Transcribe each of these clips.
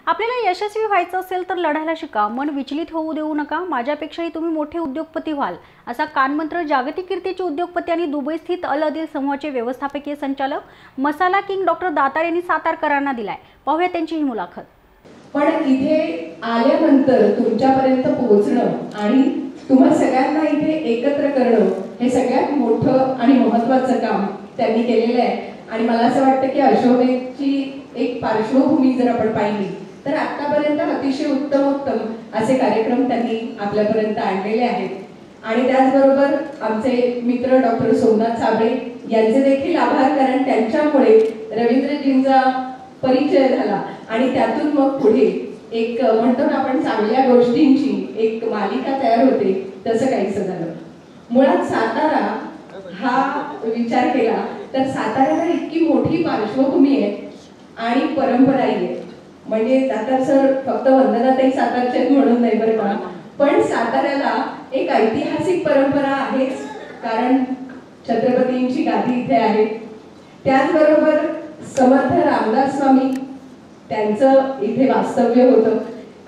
आपल्याला यशस्वी व्हायचं असेल तर लढायला शिका, मन विचलित होऊ देऊ नका, माझ्यापेक्षाही तुम्ही मोठे उद्योगपती व्हाल, असा कानमंत्र जागतिक कीर्तीचे उद्योगपती आणि दुबई स्थित अल अदिल समूहाचे व्यवस्थापकीय संचालक मसाला किंग डॉक्टर दातार यांनी सातारकरांना दिलाय. पाहूया त्यांची ही मुलाखत. पण इथे आल्यानंतर तुमच्यापर्यंत पोहोचणं आणि तुम्हा सगळ्यांना इथे एकत्र करणं हे सगळ्यात मोठं आणि महत्त्वाचं काम त्यांनी केलेलं आहे. आणि मला असं वाटतं की अशोकची एक पार्श्वभूमी जर आपण पाहिली तर आतापर्यंत अतिशय उत्तम असे कार्यक्रम त्यांनी आपल्यापर्यंत आणलेले आहेत. आणि त्याचबरोबर आमचे मित्र डॉक्टर सोमनाथ साबळे यांचे देखील आभार, कारण त्यांच्यामुळे रवींद्रजींचा परिचय झाला आणि त्यातून मग पुढे एक म्हणतो ना आपण चांगल्या गोष्टींची एक मालिका तयार होते, तसं काहीच झालं. मुळात सातारा हा विचार केला तर साताऱ्याला इतकी मोठी पार्श्वभूमी आहे आणि परंपराही आहे. म्हणजे दातार सर फक्त वंदनाताई सातारचे आहेत म्हणून नाही बरं का, पण साताऱ्याला एक ऐतिहासिक परंपरा आहेच, कारण छत्रपतींची गादी इथे आहे. त्याचबरोबर समर्थ रामदास स्वामी त्यांचं इथे वास्तव्य होतं.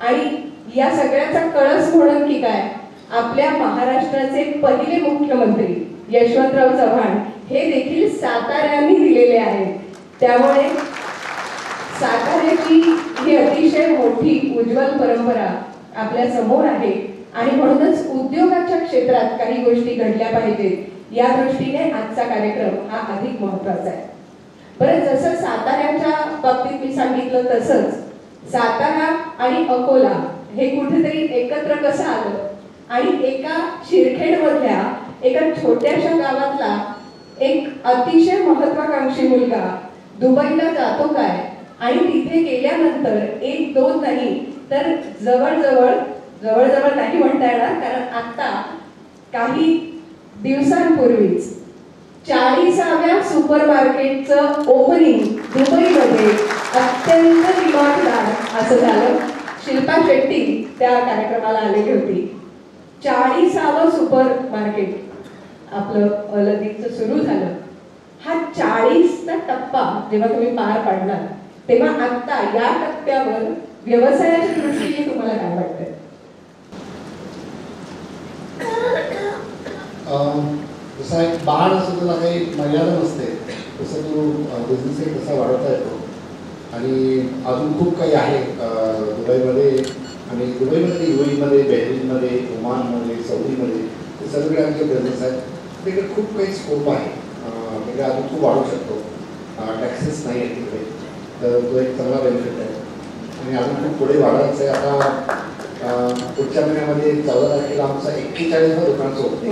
आणि या सगळ्याचा कळस म्हणून की काय, आपल्या महाराष्ट्राचे पहिले मुख्यमंत्री यशवंतराव चव्हाण हे देखील साताऱ्यांनी दिलेले आहेत. त्यामुळे साताऱ्याची ही अतिशय मोठी उज्ज्वल परंपरा आपल्या समोर आहे. आणि म्हणूनच उद्योगाच्या क्षेत्रात काही गोष्टी घडल्या पाहिजेत या दृष्टीने आजचा कार्यक्रम हा अधिक महत्त्वाचा आहे. बरं, जसं साताऱ्याच्या बाबतीत मी सांगितलं तसंच सातारा आणि अकोला हे कुठेतरी एकत्र कसं आलं आणि एका शिरखेडमधल्या एका छोट्याशा गावातला एक अतिशय महत्वाकांक्षी मुलगा दुबईला जातो काय, आणि तिथे गेल्यानंतर एक दोन नाही तर जवळजवळ नाही म्हणता येणार, कारण आता काही दिवसांपूर्वीच 40व्या सुपर मार्केटचं ओपनिंग दुबईमध्ये अत्यंत दिमागदार असं झालं. शिल्पा शेट्टी त्या कार्यक्रमाला आलेली होती. 40वं सुपर मार्केट आपलं अल अदिलचं सुरू झालं. हा 40चा टप्पा जेव्हा तुम्ही पार पाडणार तेव्हा आता या टप्प्यावर व्यवसायाच्या दृष्टीने तुम्हाला काय वाटतंय? जसा एक बाळ असं त्याला काही मर्यादा नसते, तसं तो बिझनेस कसा वाढवता येतो. आणि अजून खूप काही आहे दुबईमध्ये. आणि दुबईमध्ये UAEमध्ये, बहरीनमध्ये, ओमानमध्ये, सौदीमध्ये हे सगळे आमचे बिझनेस आहेत. तिकडे खूप काही स्कोप आहे, म्हणजे अजून खूप वाढू शकतो. टॅक्सेस नाही आहे तिकडे, तर तो एक चांगला बेनिफिट आहे. आणि अजून खूप पुढे वाढायचं आहे. आता पुढच्या महिन्यामध्ये 14 तारखेला आमचा 41व्या दुकानाचं ओपनिंग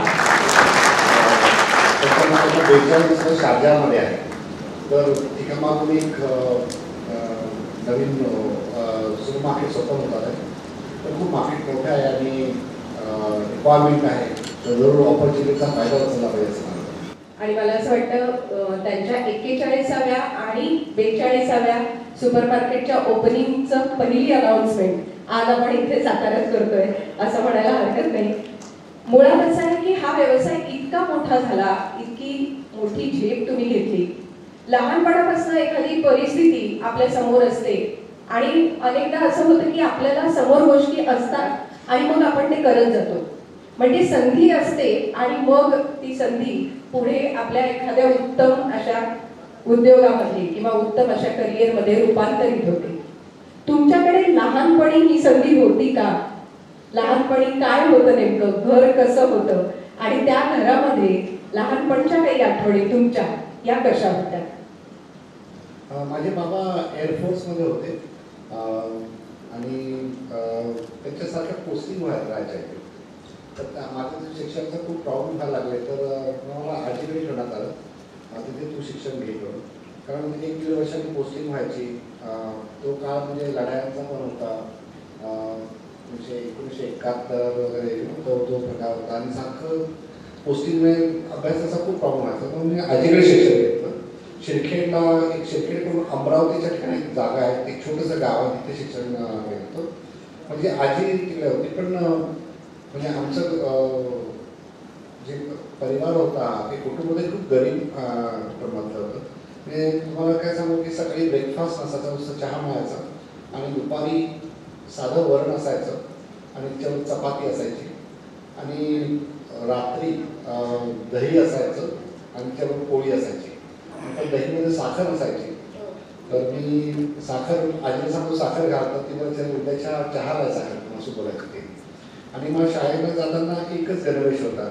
त्याच्यामध्ये 42 शारजामध्ये आहे. तर एकामागून एक नवीन सुपर मार्केट ओपन होतात आहे. तर खूप मार्केट मोठं आहे आणि रिक्वायरमेंट आहे, तर जरूर ऑपॉर्च्युनिटीचा फायदा उचलला पाहिजे असं मला. आणि मला असं वाटतं त्यांच्या 41व्या आणि 42व्या सुपर मार्केटच्या ओपनिंगचं पहिली अनाउन्समेंट आज आपण इथे साताऱ्यात करतोय असं म्हणायला हरकत नाही. मुळात असं आहे की हा व्यवसाय इतका मोठा झाला, इतकी मोठी झेप तुम्ही घेतली. लहानपणापासून एखादी परिस्थिती आपल्या समोर असते आणि अनेकदा असं होतं की आपल्याला समोर गोष्टी असतात आणि मग आपण ते करत जातो. म्हणजे संधी असते आणि मग ती संधी पुढे आपल्या एखाद्या उत्तम अशा उद्योगामध्ये किंवा उत्तम अशा करिअरमध्ये रूपांतरित होते. तुमच्याकडे लहानपणी ही संधी होती का? लहानपणी काय होतं नेमकं, घर कसं होतं आणि त्या घरामध्ये लहानपणच्या काही आठवणी तुमच्या या कशा होत्या? माझे बाबा एअरफोर्समध्ये होते आणि त्यांच्यासारख्या पोस्टिंग राहायच्या इथे. तर माझं जे शिक्षणाचा खूप प्रॉब्लेम व्हायला लागले, तर मला आजीकडे ठेवण्यात आलं, तिथे तू शिक्षण घे करून. कारण तिथे 1-1.5 वर्षांनी पोस्टिंग व्हायची. तो काळ म्हणजे लढायांचा पण होता. 1971 वगैरे तो प्रकार होता आणि सारखं पोस्टिंगमुळे अभ्यासाचा खूप प्रॉब्लेम व्हायचा. तर मी आजीकडे शिक्षण घेतलं. शिरखेडला शिरखेडकडून अमरावतीच्या ठिकाणी एक जागा आहे, एक छोटंसं गाव आहे, तिथे शिक्षण घेतो. म्हणजे आजी तिकडे होती, पण म्हणजे आमचं जे परिवार होता ते कुटुंबामध्ये खूप गरीब कुटुंबातलं होतं. म्हणजे तुम्हाला काय सांगू की सकाळी ब्रेकफास्ट नसायचा, नुसतं चहा मिळायचा आणि आणि दुपारी साधं वरण असायचं आणि त्याच्यावर चपाती असायची आणि रात्री दही असायचं आणि त्याच्यावर पोळी असायची. पण दहीमध्ये साखर असायची. तर मी साखर आजीला सांगतो साखर घालतात ती मला उद्याच्या चहाला साखर असं बोलायचं ते. आणि मग शाळेमध्ये जाताना एकच गणवेश होता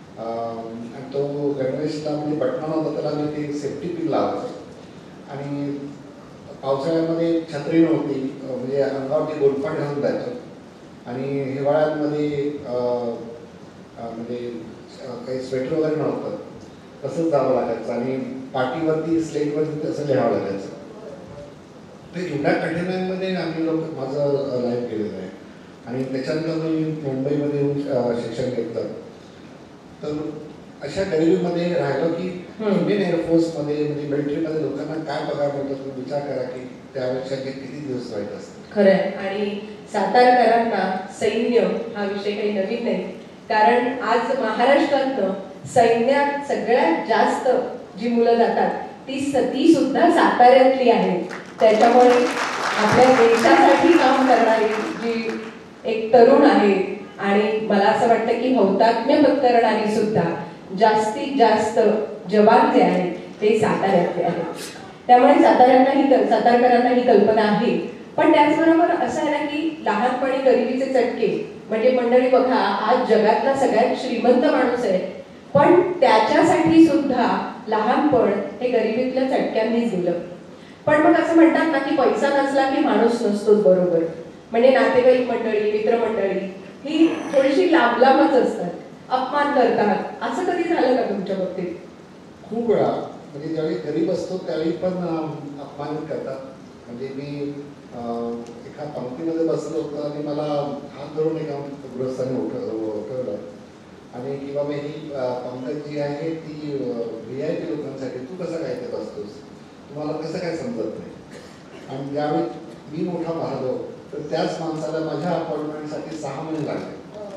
आणि तो गणवेशला म्हणजे बटना होता त्याला मी ते सेफ्टी पिन लावायचं. आणि पावसाळ्यामध्ये छत्री नव्हती म्हणजे अंगावरती गोलपाट घालून जायचं. आणि हिवाळ्यांमध्ये म्हणजे काही स्वेटर वगैरे नव्हतं तसंच जावं लागायचं आणि पाटीवरती स्लेटवरती तसं लिहावं लागायचं. ते एवढ्या कठीणाईमध्ये आम्ही लोक माझं लाईफ गेलेलं आहे. आणि त्याच्यानंतर मी मुंबईमध्ये येऊन शिक्षण घेतलं. तर अशा गरिबीमध्ये राहिलो की इंडियन एअरफोर्समध्ये म्हणजे मिलिटरीमध्ये लोकांना काय पगार मिळतो तुम्ही विचार करा की त्यापेक्षा किती दिवस वाईट असतात. खरंय. आणि सातारकरांना सैन्य हा विषय काही नवीन नाही, कारण आज महाराष्ट्रातनं सैन्यात सगळ्यात जास्त जी मुलं जातात ती सुद्धा साताऱ्यातली आहेत. त्याच्यामुळे आपल्या देशासाठी काम करणारी जी एक तरुण आहे आणि मला असं वाटतं की हौतात्म्य पत्करणारी सुद्धा जास्तीत जास्त जवान जे आहेत ते साताऱ्यातले आहेत. त्यामुळे सातारकरांना ही कल्पना आहे. पण त्याचबरोबर असं आहे ना की लहानपणी गरिबीचे चटके म्हणजे मंडळी बघा, आज जगातला सगळ्यात श्रीमंत माणूस आहे पण त्याच्यासाठी सुद्धा लहानपण हे गरिबीतल्या चटक्यांनीच दिलं. पण मग असं म्हणतात ना की पैसा नसला की माणूस नसतोच. बरोबर. म्हणजे नातेवाईक मंडळी, मित्रमंडळी ही थोडीशी लांबलांबच असतात, अपमान करतात. असं कधी झालं का तुमच्या बाबतीत? खूप वेळा म्हणजे ज्यावेळी गरीब असतो त्यावेळी पण अपमानित करतात. म्हणजे मी एका पंक्तीमध्ये बसलो होतो आणि मला हात धरून एका गृहस्थाने उठवलं आणि किंवा मी ही पंक्ती जी आहे ती VIP लोकांसाठी, तू कसं काय ते बसतोस, तुम्हाला कसं काय समजत नाही. आणि ज्यावेळी मी मोठा पाहलो तर त्याच माणसाला माझ्या अपॉइंटमेंटसाठी 6 महिने लागले.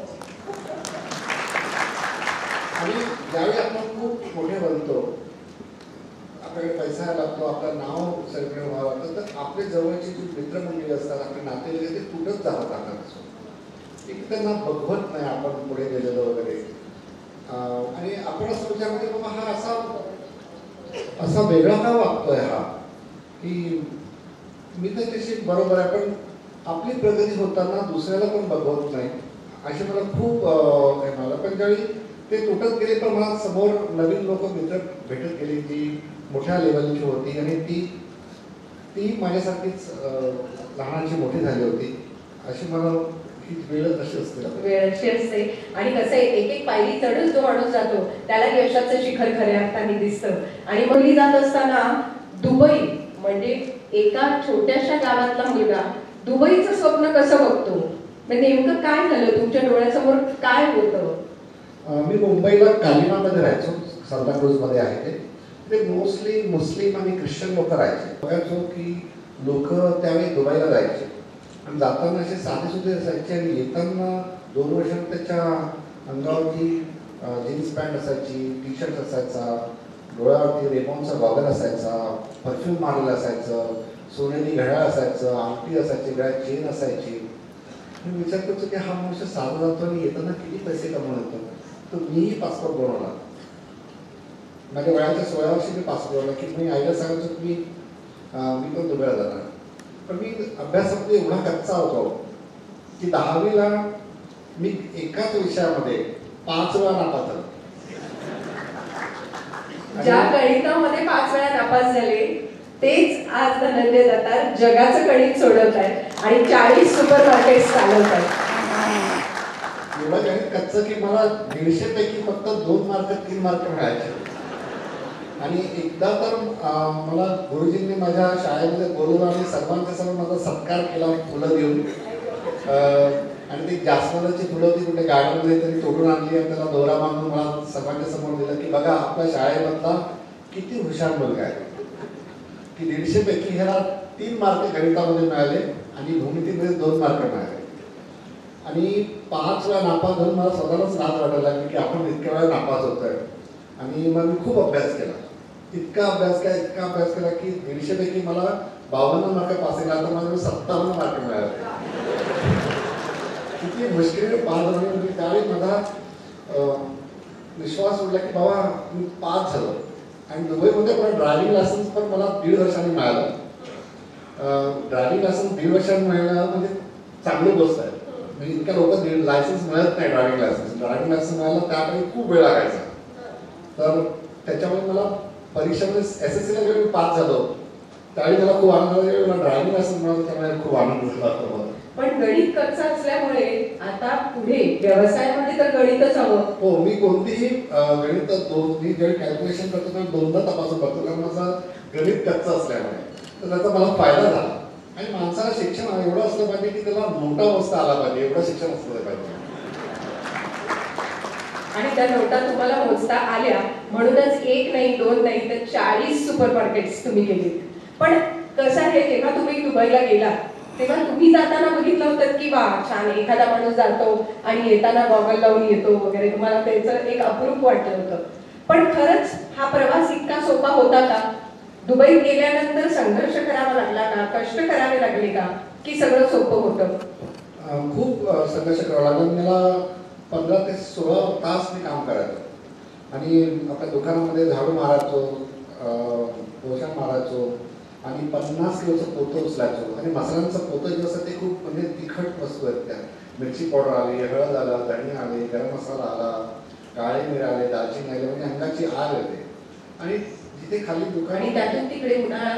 आणि ज्यावेळी आपण खूप मोठे बनतो, आपल्याकडे पैसा लागतो, आपलं नाव सगळीकडे व्हावं लागतं, तर आपले जवळचे जे मित्रमंडळी असतात, आपले नातेवाईक ते तुटत जातात. आपण एक त्यांना बघवत नाही आपण पुढे गेलेलो वगैरे. आणि आपण असं विचार करतो बाबा हा असा वेगळा का वागतोय हा, की मी तर त्याशी बरोबर आहे पण आपली प्रगती होताना दुसऱ्याला पण बघवत नाही. असे मला खूप हे मला. पण ज्यावेळी ते तुटत गेले तर मला समोर नवीन लोक मित्र भेटत गेली जी मोठ्या लेवलची होती आणि ती माझ्यासारखीच लहानाची मोठी झाली होती. अशी मला ही वेळ अशी असते. वेळ अशी असते. आणि कसं आहे, एक एक पायरी चढच जो माणूस जातो त्याला यशाचं शिखर खऱ्या अर्थाने दिसतं. आणि मुली जात असताना दुबई म्हणजे एका छोट्याशा गावातला मुलगा दुबईचं स्वप्न कसं बघतो, म्हणजे नेमकं काय झालं तुमच्या डोळ्यासमोर, काय होतं? मी मुंबईला कालिमामध्ये राहायचो, सांताक्रूजमध्ये आहे ते मोस्टली मुस्लिम आणि ख्रिश्चन लोक राहायचे. बघायचो की लोक त्यावेळी दुबईला जायचे आणि जाताना असे साधे सुधे असायचे आणि येताना 2 वर्षांनी त्याच्या अंगावरती जीन्स पॅन्ट असायची, टी शर्ट असायचा, डोळ्यावरती रेमॉनचा गॉगल असायचा, परफ्यूम मारलेलं असायचं, सोन्याची घड्याळ असायचं, अंगठी असायची, गळ्यात चेन असायची. मी विचार करतो की हा मनुष्य साधा जातो आणि येताना किती पैसे कमवून येतो. तर मीही पासपोर्ट बनवला. माझ्या वयाच्या 16 वर्षी मी पासपोर्ट बनवला की मी आईला सांगायचो की मी पण दुबईला जाणार. पण मी अभ्यासामध्ये एवढा कच्चा होतो की 10वीला मी एकाच विषयामध्ये 5 वेळा नापास झालो. ज्या गणितामध्ये 5 वेळा नापास झाले तेच आज धनंजय दत्तार जगाचं गणित सोडवत आहेत आणि 40 सुपर मार्केट चालवत आहेत. एवढं गणित कच्चं की मला 150 पैकी फक्त 2 मार्क 3 मार्क मिळायचे. आणि एकदा तर मला गुरुजींनी माझ्या शाळेमध्ये बोलवलं आणि सर्वांच्या समोर माझा सत्कार केला फुलं देऊन. आणि ती जास्वंदाची फुलं होती कुठे गार्डनमध्ये तरी तोडून आणली आणि त्याला दोरा बांधून मला सर्वांच्या समोर दिलं की बघा आपल्या शाळेमधला किती हुशार मुलगा आहे. की 150 पैकी ह्याला 3 मार्क गणितामध्ये मिळाले आणि भूमितीमध्ये 2 मार्क मिळाले. आणि 5 वेळा नापास होऊन मला स्वतःलाच लाज वाटायला लागली की आपण इतक्या वेळा नापास होतोय. आणि मग मी खूप अभ्यास केला, इतका अभ्यास केला की 150 पैकी मला 52 मार्क पासिंग आता मला 57 मार्क मिळाले. किती मुश्किलीने पास झाले. म्हणजे त्यावेळी माझा विश्वास उडला की बाबा मी पास झालो. आणि दुबईमध्ये मला ड्रायव्हिंग लायसन्स पण मला 1.5 वर्षांनी मिळालं. ड्रायव्हिंग लायसन्स 1.5 वर्षांनी मिळणं म्हणजे चांगली गोष्ट आहे. म्हणजे इतक्या लोक लायसन्स मिळत नाही. ड्रायव्हिंग लायसन्स मिळायला त्याकडे खूप वेळ लागायचा. तर त्याच्यामुळे मला परीक्षेमध्ये SSC ला जेव्हा पास झालो त्यावेळी मला खूप आनंद झाला. मला ड्रायव्हिंग लायसन्स मिळालं त्यामुळे खूप आनंद झाला. पण गणित कच्चं असल्यामुळे आता पुढे व्यवसायामध्ये तर गणितच हवं. हो, मी कोणतीही गणित मी जेव्हा कॅल्क्युलेशन करतो तेव्हा दोनदा तपासून करतो, कारण माझं गणित कच्चं असल्यामुळे. तर त्याचा मला फायदा झाला. आणि माणसाला शिक्षण एवढं असलं पाहिजे की त्याला नोटा मोजता आला पाहिजे, एवढं शिक्षण असलं पाहिजे. आणि त्या नोटा तुम्हाला मोजता आल्या म्हणूनच 1 नाही 2 नाही तर 40 सुपरमार्केट्स तुम्ही केली. पण कसं आहे, जेव्हा तुम्ही दुबईला गेला तेव्हा तुम्ही जाताना बघितलं होतं की वा छान एखादा माणूस जातो आणि येताना गॉगल लावून येतो वगैरे, तुम्हाला त्याचं एक अप्रूप वाटलं होतं. पण खरंच हा प्रवास इतका सोपा होता का? दुबईत गेल्यानंतर संघर्ष करावा लागला का? कष्ट करावे लागले का? की सगळं सोपं होतं? खूप संघर्ष करावा लागला. मला 15 ते 16 तास मी काम करायचो. आणि आपल्या दुकानामध्ये झाडू मारायचो, पोछा मारायचो आणि 50 किलोचं पोतं उचलायचो. आणि मसाल्यांचं पोतं जे असतं ते खूप म्हणजे तिखट वस्तू आहेत. त्या मिरची पावडर आली, हळद आला, धणे आले, गरम मसाला आला, काळे मिरे आले, दालचिनी आले, म्हणजे अंगाची आग येते. आणि जिथे खाली दुकान आणि त्यातून तिकडे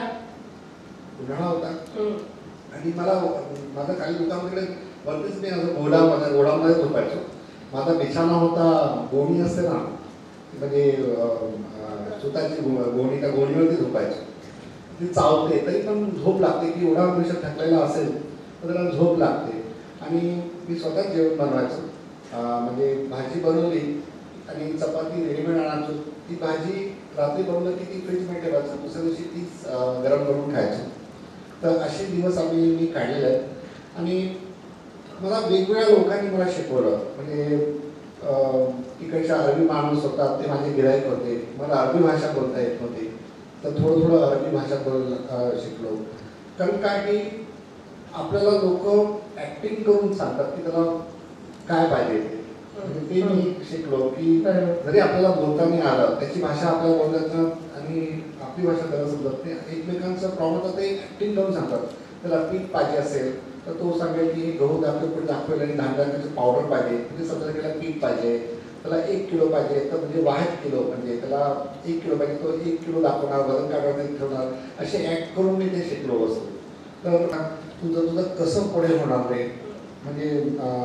उन्हाळा होता. आणि मला माझं खाली दुकान तिकडे वरतीच मी असं गोडामध्ये झोपायचो. माझा बिछाना होता, गोणी असते ना, म्हणजे सुताची गोणी, त्या गोणीवरती झोपायचो. ती चावते तरी पण झोप लागते की एवढा मनुष्य थकलेला असेल तर त्याला झोप लागते. आणि मी स्वतःच जेवण बनवायचो. म्हणजे भाजी बनवली आणि चपाती रेडीमेड आणायचो. ती भाजी रात्री बनवलं की ती फ्रीजमध्ये ठेवायचं, दुसऱ्या दिवशी तीच गरम करून खायचो. तर असे दिवस मी काढलेले आहेत. आणि मला वेगवेगळ्या लोकांनी मला शिकवलं. म्हणजे इकडच्या अरबी माणूस होता, ते माझे गिराईक होते. मला अरबी भाषा बोलता येत नव्हती, तर थोडं अरबी भाषा शिकलो. कारण काय की आपल्याला लोक ॲक्टिंग करून सांगतात की त्याला काय पाहिजे ते मी शिकलो. की जरी आपल्याला बोलता नाही आलं, त्याची भाषा आपल्याला बोलतात आणि आपली भाषा त्याला समजत नाही. एकमेकांचं प्रॉब्लेम होतं, ते ॲक्टिंग करून सांगतात. त्याला पीठ पाहिजे असेल तर तो सांगेल की गहू दाखवेल आणि धान्याची पावडर पाहिजे, म्हणजे समजा त्याला पीठ पाहिजे, त्याला 1 किलो पाहिजे तर म्हणजे वाहत किलो, म्हणजे त्याला 1 किलो पाहिजे तो 1 किलो दाखवणार, वजन काढायला ठेवणार. असे ॲक्ट करून मी ते शिकलो वस्तू. तर तुझं कसं पुढे होणार रे, म्हणजे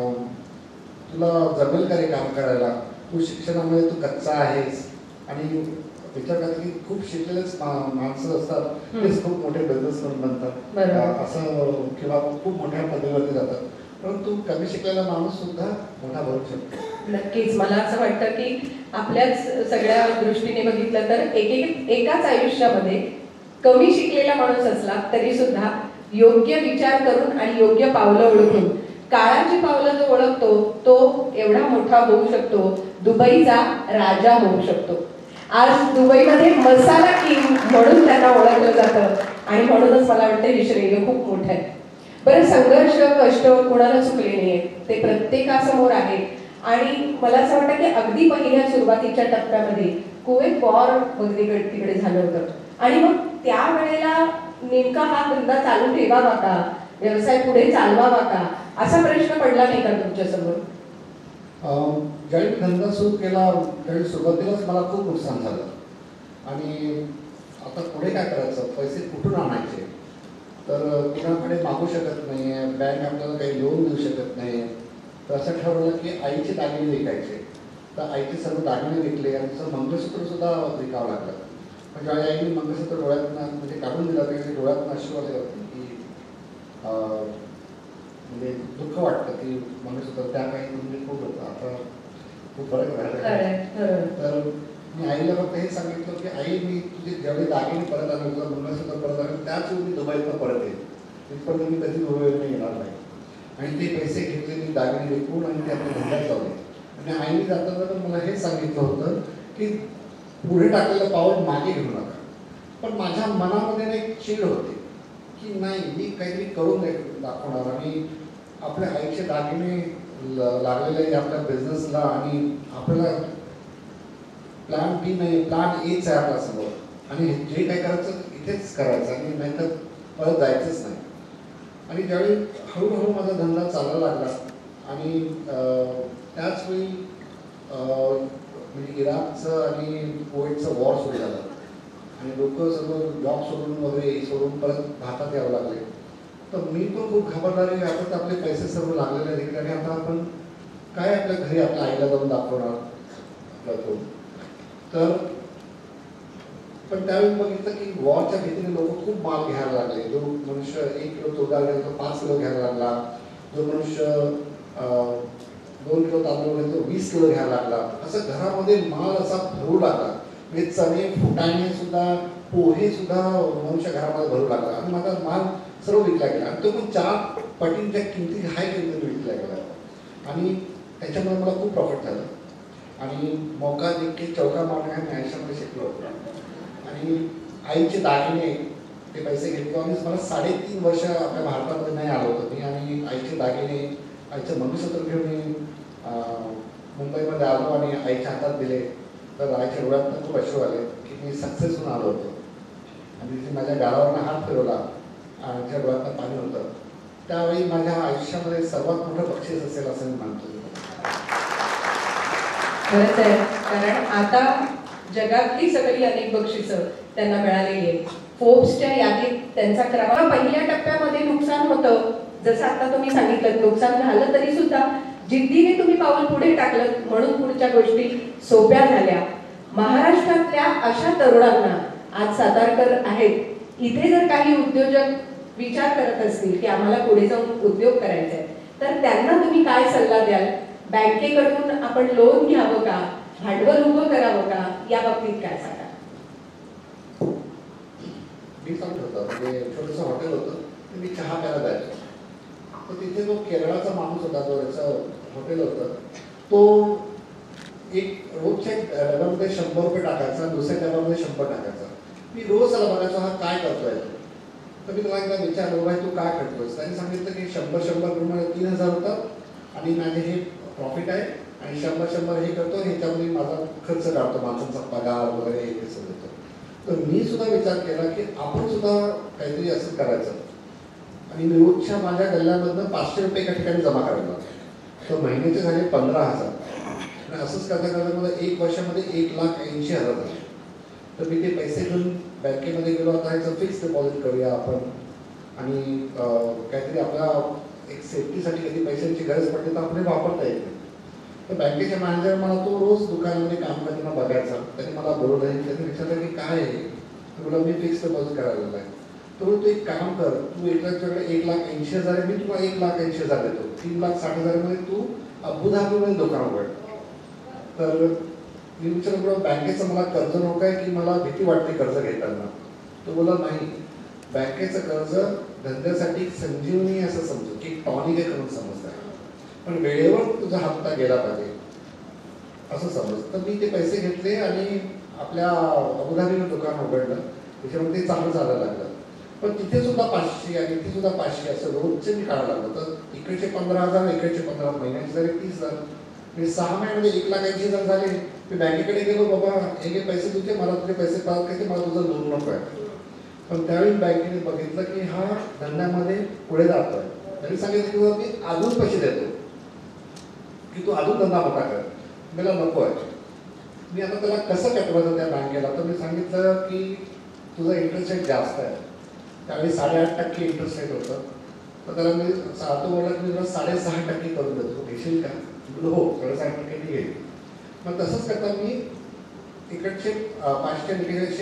तुला जमेल का रे काम करायला, तू शिक्षणामध्ये तू कच्चा आहेस. आणि विचार करता की खूप शिकलेलेच माणसं असतात, तेच खूप मोठे बिझनेसमॅन बनतात असं, किंवा खूप मोठ्या पदवीवरती जातात. परंतु कमी शिकलेला माणूस सुद्धा मोठा बनू शकतो. नक्कीच. मला असं वाटतं की आपल्याच सगळ्या दृष्टीने बघितलं तर एकाच आयुष्यामध्ये कमी शिकलेला माणूस असला तरी सुद्धा योग्य विचार करून आणि योग्य पावलं ओळखून काळाची पावलं जो ओळखतो तो एवढा मोठा होऊ शकतो, दुबईचा राजा होऊ शकतो. आज दुबईमध्ये मसाला किंग म्हणून त्यांना ओळखलं जातं आणि म्हणूनच मला वाटतं हे श्रेय खूप मोठं आहे. बरं, संघर्ष कष्ट कोणाला चुकले नाहीये, ते प्रत्येकासमोर आहे. आणि मला असं वाटतं की अगदी पहिल्या सुरुवातीच्या टप्प्यामध्ये कुवेत वॉर तिकडे झालं होतं आणि मग त्यावेळेला नेमका हा धंदा चालू ठेवावा का, व्यवसाय पुढे चालवावा का, असा प्रश्न पडला नाही का तुमच्या समोर? ज्यावेळी धंदा सुरू केला त्यावेळी सुरुवातीलाच मला खूप नुकसान झालं. आणि आता पुढे काय करायचं, पैसे कुठून आणायचे, तर कुणाकडे मागू शकत नाही आहे, बँक आपल्याला काही लोन देऊ शकत नाही. तर असं ठरवलं की आईचे दागिने विकायचे. तर आईचे सर्व दागिने विकले आणि तिचं मंगळसूत्रसुद्धा विकावं लागलं. म्हणजे आईने मंगळसूत्र डोळ्यातनं म्हणजे काढून दिलं, त्याच्या डोळ्यातनं अश्रू आले होते की म्हणजे दुःख वाटतं की मंगळसूत्र त्या काही म्हणजे खूप होतं, आता खूप फरक राहिला. तर मी आईला फक्त हे सांगितलं की आई, मी तुझे जेवढे दागिने परत आले, तुझं मंगळसूत्र परत आले, त्याच वेळी मी दुबईतनं परत येईल, तिथपर्यंत मी कधी दुबईला येणार नाही. आणि ते पैसे घेतले मी दागिने विकून आणि ते आपल्या धंद्यात लावले. आणि आईने जाताना तर मला हेच सांगितलं होतं की पुढे टाकलेलं पाऊल मागे घेऊ नका. पण माझ्या मनामध्ये एक चीड होती की नाही मी काहीतरी करून दाखवणार आणि आपल्या आईचे दागिने लागलेले आपल्या बिझनेसला आणि आपल्याला प्लॅन बी नाही प्लॅन एच आहे आपल्या समोर आणि जे काही करायचं इथेच करायचं आणि नाहीतर परत जायचंच नाही. आणि ज्यावेळी हळूहळू माझा धंदा चालायला लागला आणि त्याचवेळी म्हणजे इराकचं आणि कुवेतचं वॉर सुरू झालं आणि लोक सगळं जॉब सोडून वगैरे सोडून परत भारतात यावं लागले. तर मी पण खूप घाबरणारे आता तर आपले पैसे सर्व लागलेले आहेत आणि आता आपण काय आपल्या घरी आपल्या आईला जाऊन दाखवणार जातो. तर पण त्यावेळी बघितलं की वॉरच्या भीतीने लोक खूप माल घ्यायला लागले. जो मनुष्य 1 किलो तूर घ्यायला तो 5 किलो घ्यायला लागला. जो मनुष्य 2 किलो तांदूळ घ्यायला तो 20 किलो घ्यायला लागला. असं घरामध्ये माल असा भरू लागला. म्हणजे चणे फुटाणे सुद्धा पोहे सुद्धा मनुष्य घरामध्ये भरू लागला आणि माझा माल सर्व विकला गेला आणि तो पण 4 पटींच्या किमती हाय किमतीने विकला गेला आणि त्याच्यामुळे मला खूप प्रॉफिट झालं. आणि मौका देख के चौका मारणे हे मी आयुष्यामध्ये शिकलो होतो. आणि आईचे दागिने ते पैसे घेतले आणि मला 3.5 वर्ष आपल्या भारतामध्ये नाही आलो होतो मी आणि आईचे दागिने आईचं मंगळसूत्र घेऊन मी मुंबईमध्ये आलो आणि आईच्या हातात दिले. तर आईच्या डोळ्यात खूप अश्रू आले की मी सक्सेस होऊन आलो होतो. आणि तिथे माझ्या गालावरनं हात फिरवला आणि तिच्या डोळ्यातनं पाणी होतं. त्यावेळी माझ्या आयुष्यामध्ये सर्वात मोठं बक्षीस असेल असं मी मानतो. खरंच आहे, कारण आता जगातली सगळी अनेक बक्षिसं त्यांना मिळालेली आहेत. फोर्ब्सच्या यादीत त्यांचा क्रमांक पहिल्या टप्प्यामध्ये नुकसान होतं, जसं आता तुम्ही सांगितलं नुकसान झालं तरी सुद्धा जिद्दीने तुम्ही पाऊल पुढे टाकलं म्हणून पुढच्या गोष्टी सोप्या झाल्या. महाराष्ट्रातल्या अशा तरुणांना आज सातारकर आहेत, इथे जर काही उद्योजक विचार करत असतील की आम्हाला पुढे जाऊन उद्योग करायचा आहे तर त्यांना तुम्ही काय सल्ला द्याल? बँकेकडून आपण लोन घ्यावं का, भांडवल उभं करावं का, या बाबतीत काय सांगा? मी सांगत होतो म्हणजे छोटंसं हॉटेल होतं ते मी चहा प्यायला जायचो. तर तिथे जो केरळाचा माणूस होता जो याचं हॉटेल होतं तो एक रोजच्या डब्यामध्ये 100 रुपये टाकायचा, दुसऱ्या डब्यामध्ये 100 टाकायचा. मी रोज त्याला बघायचो हा काय करतोय. तर मी त्याला एकदा विचारलं बाई तू काय करतोयस. त्यांनी सांगितलं की 100 रुपये 3000 होतात आणि माझे हे प्रॉफिट आहे आणि 100 हे करतो ह्याच्यामध्ये माझा खर्च काढतो, माणसांचा पगार वगैरे हे सगळं होतं. तर मी सुद्धा विचार केला की आपण सुद्धा काहीतरी असं करायचं आणि मी रोजच्या माझ्या गल्ल्यामधनं 500 रुपये एका ठिकाणी जमा करायला. तर महिन्याचे झाले 15,000 आणि असंच करता करता मला 1 वर्षामध्ये 1,80,000 झाले. तर मी ते पैसे घेऊन बँकेमध्ये गेलो. आता ह्याचं फिक्स डिपॉझिट करूया आपण आणि काहीतरी आपल्या एक सेफ्टीसाठी कधी पैशांची गरज पडली तर आपल्याला वापरता येते. तर बँकेच्या मॅनेजर मला तो रोज दुकानामध्ये काम करताना बघायचा. त्यांनी मला बोलवलं, त्यांनी विचारलं की काय आहे. तुला मी फिक्स डिपॉझिट करायला आहे. तो एक काम कर, तू तुझ्याकडे 1,80,000 आहे, मी तुला 1,80,000 देतो. 3,60,000 मध्ये तू अबुधाबीमध्ये दुकान उघड. तर मी विचारलं बँकेचं मला कर्ज नको आहे की मला भीती वाटते कर्ज घेताना. तो बोला नाही, बँकेचं कर्ज धंद्यासाठी संजीवनी असं समजू की टॉनिक आहे करून समजतं, पण वेळेवर तुझा हप्ता गेला पाहिजे असं समज. तर मी ते पैसे घेतले आणि आपल्या अबुधाबीमध्ये दुकान उघडलं. त्याच्यामध्ये ते चांगलं चालायला लागलं. पण तिथे सुद्धा 500 आणि इथे सुद्धा 500 असं रोजचे मी काढायला लागलो. तर इकडचे 15,000 इकडचे 15 महिन्याचे झाले 30,000. म्हणजे 6 महिन्यामध्ये 1,80,000 झाले. मी बँकेकडे गेलो, बाबा हे पैसे तुझे, मला तुझे पैसे परत करायचे, मला तुझं लोन नको आहे. पण त्यावेळी बँकेने बघितलं की हा धंद्यामध्ये पुढे जातोय. त्यांनी सांगितलं की मी अजून पैसे देतो की तू अजून धंदा मोठा कर. मला नको आहे. मी आता त्याला कसं कटवायचं त्या बँकेला. तर मी सांगितलं की तुझं इंटरेस्ट रेट जास्त आहे. त्यावेळी 8.5% इंटरेस्ट रेट होतं. तर त्याला मी तो बोलला की मी तुला 6.5% करून देतो, घेशील का? हो, 6.5% घेईल. मग तसंच करता मी इकडचे 500 निघायचे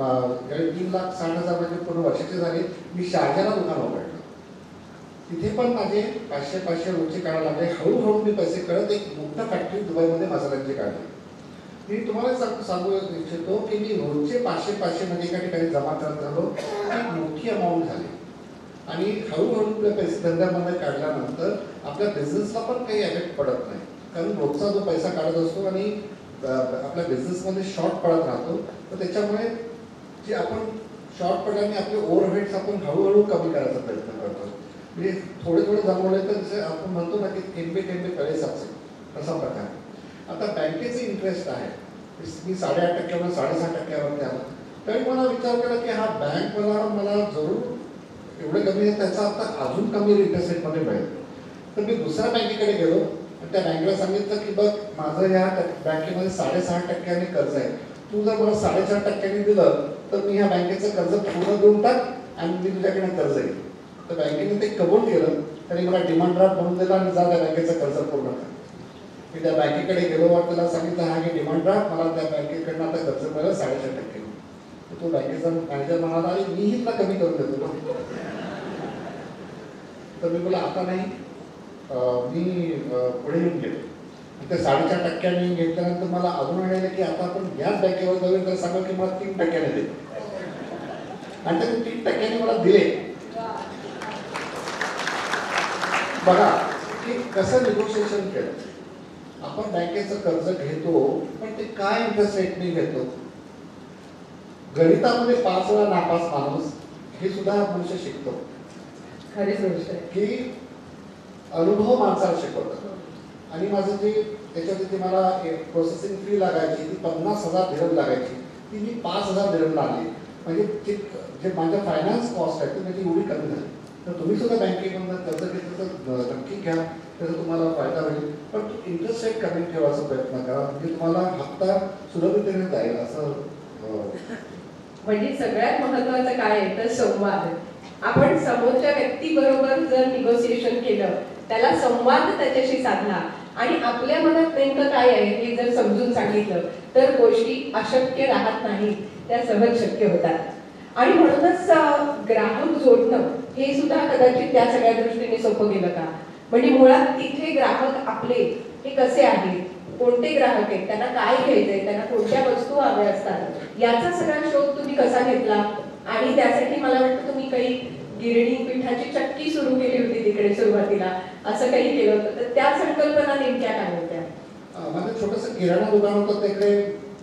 3,60,000 म्हणजे पूर्ण वर्षाचे झाले. मी शारजाला दुकान उघडलं. तिथे पण माझे 500 रोजचे काढायला लागले. हळूहळू मी पैसे करत एक मोठा फॅक्टरी दुबईमध्ये मसाल्यांची काढली. मी तुम्हाला सांगू इच्छितो की मी रोजचे 500 मध्ये एका ठिकाणी जमा करत झालो. एक मोठी अमाऊंट झाली आणि हळूहळू आपल्या पैसे धंद्यामध्ये काढल्यानंतर आपल्या बिझनेसला पण काही एफेक्ट पडत नाही. कारण रोजचा जो पैसा काढत असतो आणि आपल्या बिझनेसमध्ये शॉर्ट पडत राहतो, तर त्याच्यामुळे जे आपण शॉर्टपटाने आपले ओव्हरहेड्स आपण हळूहळू कमी करायचा प्रयत्न करतो. म्हणजे थोडे थोडे जमवले तर जसे आपण म्हणतो ना की थेंबे थेंबे तळे साचे, तसा प्रकार. आता बँकेचे इंटरेस्ट आहे, मी 8.5% 6.5% आला, तरी मला विचार केला की हा बँक मला जरूर एवढं कमी आहे, त्याचा आता अजून कमी इंटरेस्ट रेटमध्ये मिळेल. तर मी दुसऱ्या बँकेकडे गेलो आणि त्या बँकेला सांगितलं की बघ, माझं या बँकेमध्ये 6.5% कर्ज आहे, तू जर मला 4.5% दिलं तर मी ह्या बँकेचं कर्ज पूर्ण देऊन टाक आणि मी तुझ्याकडे कर्ज घेईन. तर बँकेने ते कबूल केलं, त्यांनी मला डिमांड ड्राफ्ट बनवून दिला आणि जा त्या बँकेचं कर्ज पूर्ण कर. मी त्या बँकेकडे गेलो आणि त्याला सांगितलं हा की डिमांड ड्राफ्ट, मला त्या बँकेकडनं आता कर्ज मिळालं 6.5%. तो बँकेचा मॅनेजर म्हणाला आणि मीही तुला कमी करून देतो. तर मी बोला आता नाही, मी पुढे येऊन गेलो. ते 4.5% घेतल्यानंतर मला अजून आढळलं की आता आपण याच बँकेवर जाऊन तर सांगा की मला 3% दे, आणि त्यांनी 3% मला दिले. बघा की कसं निगोशिएशन केलं. आपण बँकेचं कर्ज घेतो, पण ते काय इंटरेस्ट रेटने घेतो. गणितामध्ये 5 वेळा नापास माणूस हे सुद्धा मनुष्य शिकतो. खरीच गोष्ट आहे की अनुभव माणसाला शिकवतात. आणि माझं जे त्याच्यावरती मला प्रोसेसिंग फी लागायची ती 50,000 दिरहम लागायची, ती मी 5,000 दिरहमला आणली. म्हणजे जे माझ्या फायनान्स कॉस्ट आहे ती म्हणजे एवढी कमी झाली. तर तुम्ही सुद्धा बँकेमधून कर्ज घेतलं तर नक्की घ्या, त्याचा तुम्हाला फायदा होईल. पण इंटरेस्ट रेट कमी ठेवायचा प्रयत्न करा, म्हणजे तुम्हाला हप्ता सुलभतेने जाईल. असं म्हणजे सगळ्यात महत्वाचं काय आहे तर संवाद. आपण समोरच्या व्यक्तीबरोबर जर निगोसिएशन केलं, त्याला संवाद त्याच्याशी साधला आणि आपल्या मनात नेमकं काय आहे हे जर समजून सांगितलं तर गोष्टी अशक्य राहत नाहीत, त्या सहज शक्य होतात. आणि म्हणूनच ग्राहक जोडणं हे सुद्धा कदाचित त्या सगळ्या दृष्टीने सोपं गेलं का. म्हणजे मुळात तिथे ग्राहक आपले हे कसे आहेत, कोणते ग्राहक आहेत, त्यांना काय घ्यायचंय, त्यांना कोणत्या वस्तू हव्या असतात, याचा सगळा शोध तुम्ही कसा घेतला. आणि त्यासाठी मला वाटतं तुम्ही काही गिरणी पिठाची चक्की सुरू केली होती तिकडे सुरुवातीला, असं काही केलं होतं. तर त्या संकल्पना नेमक्या काय होत्या. माझं छोटंसं किराणा दुकान होतं तिकडे.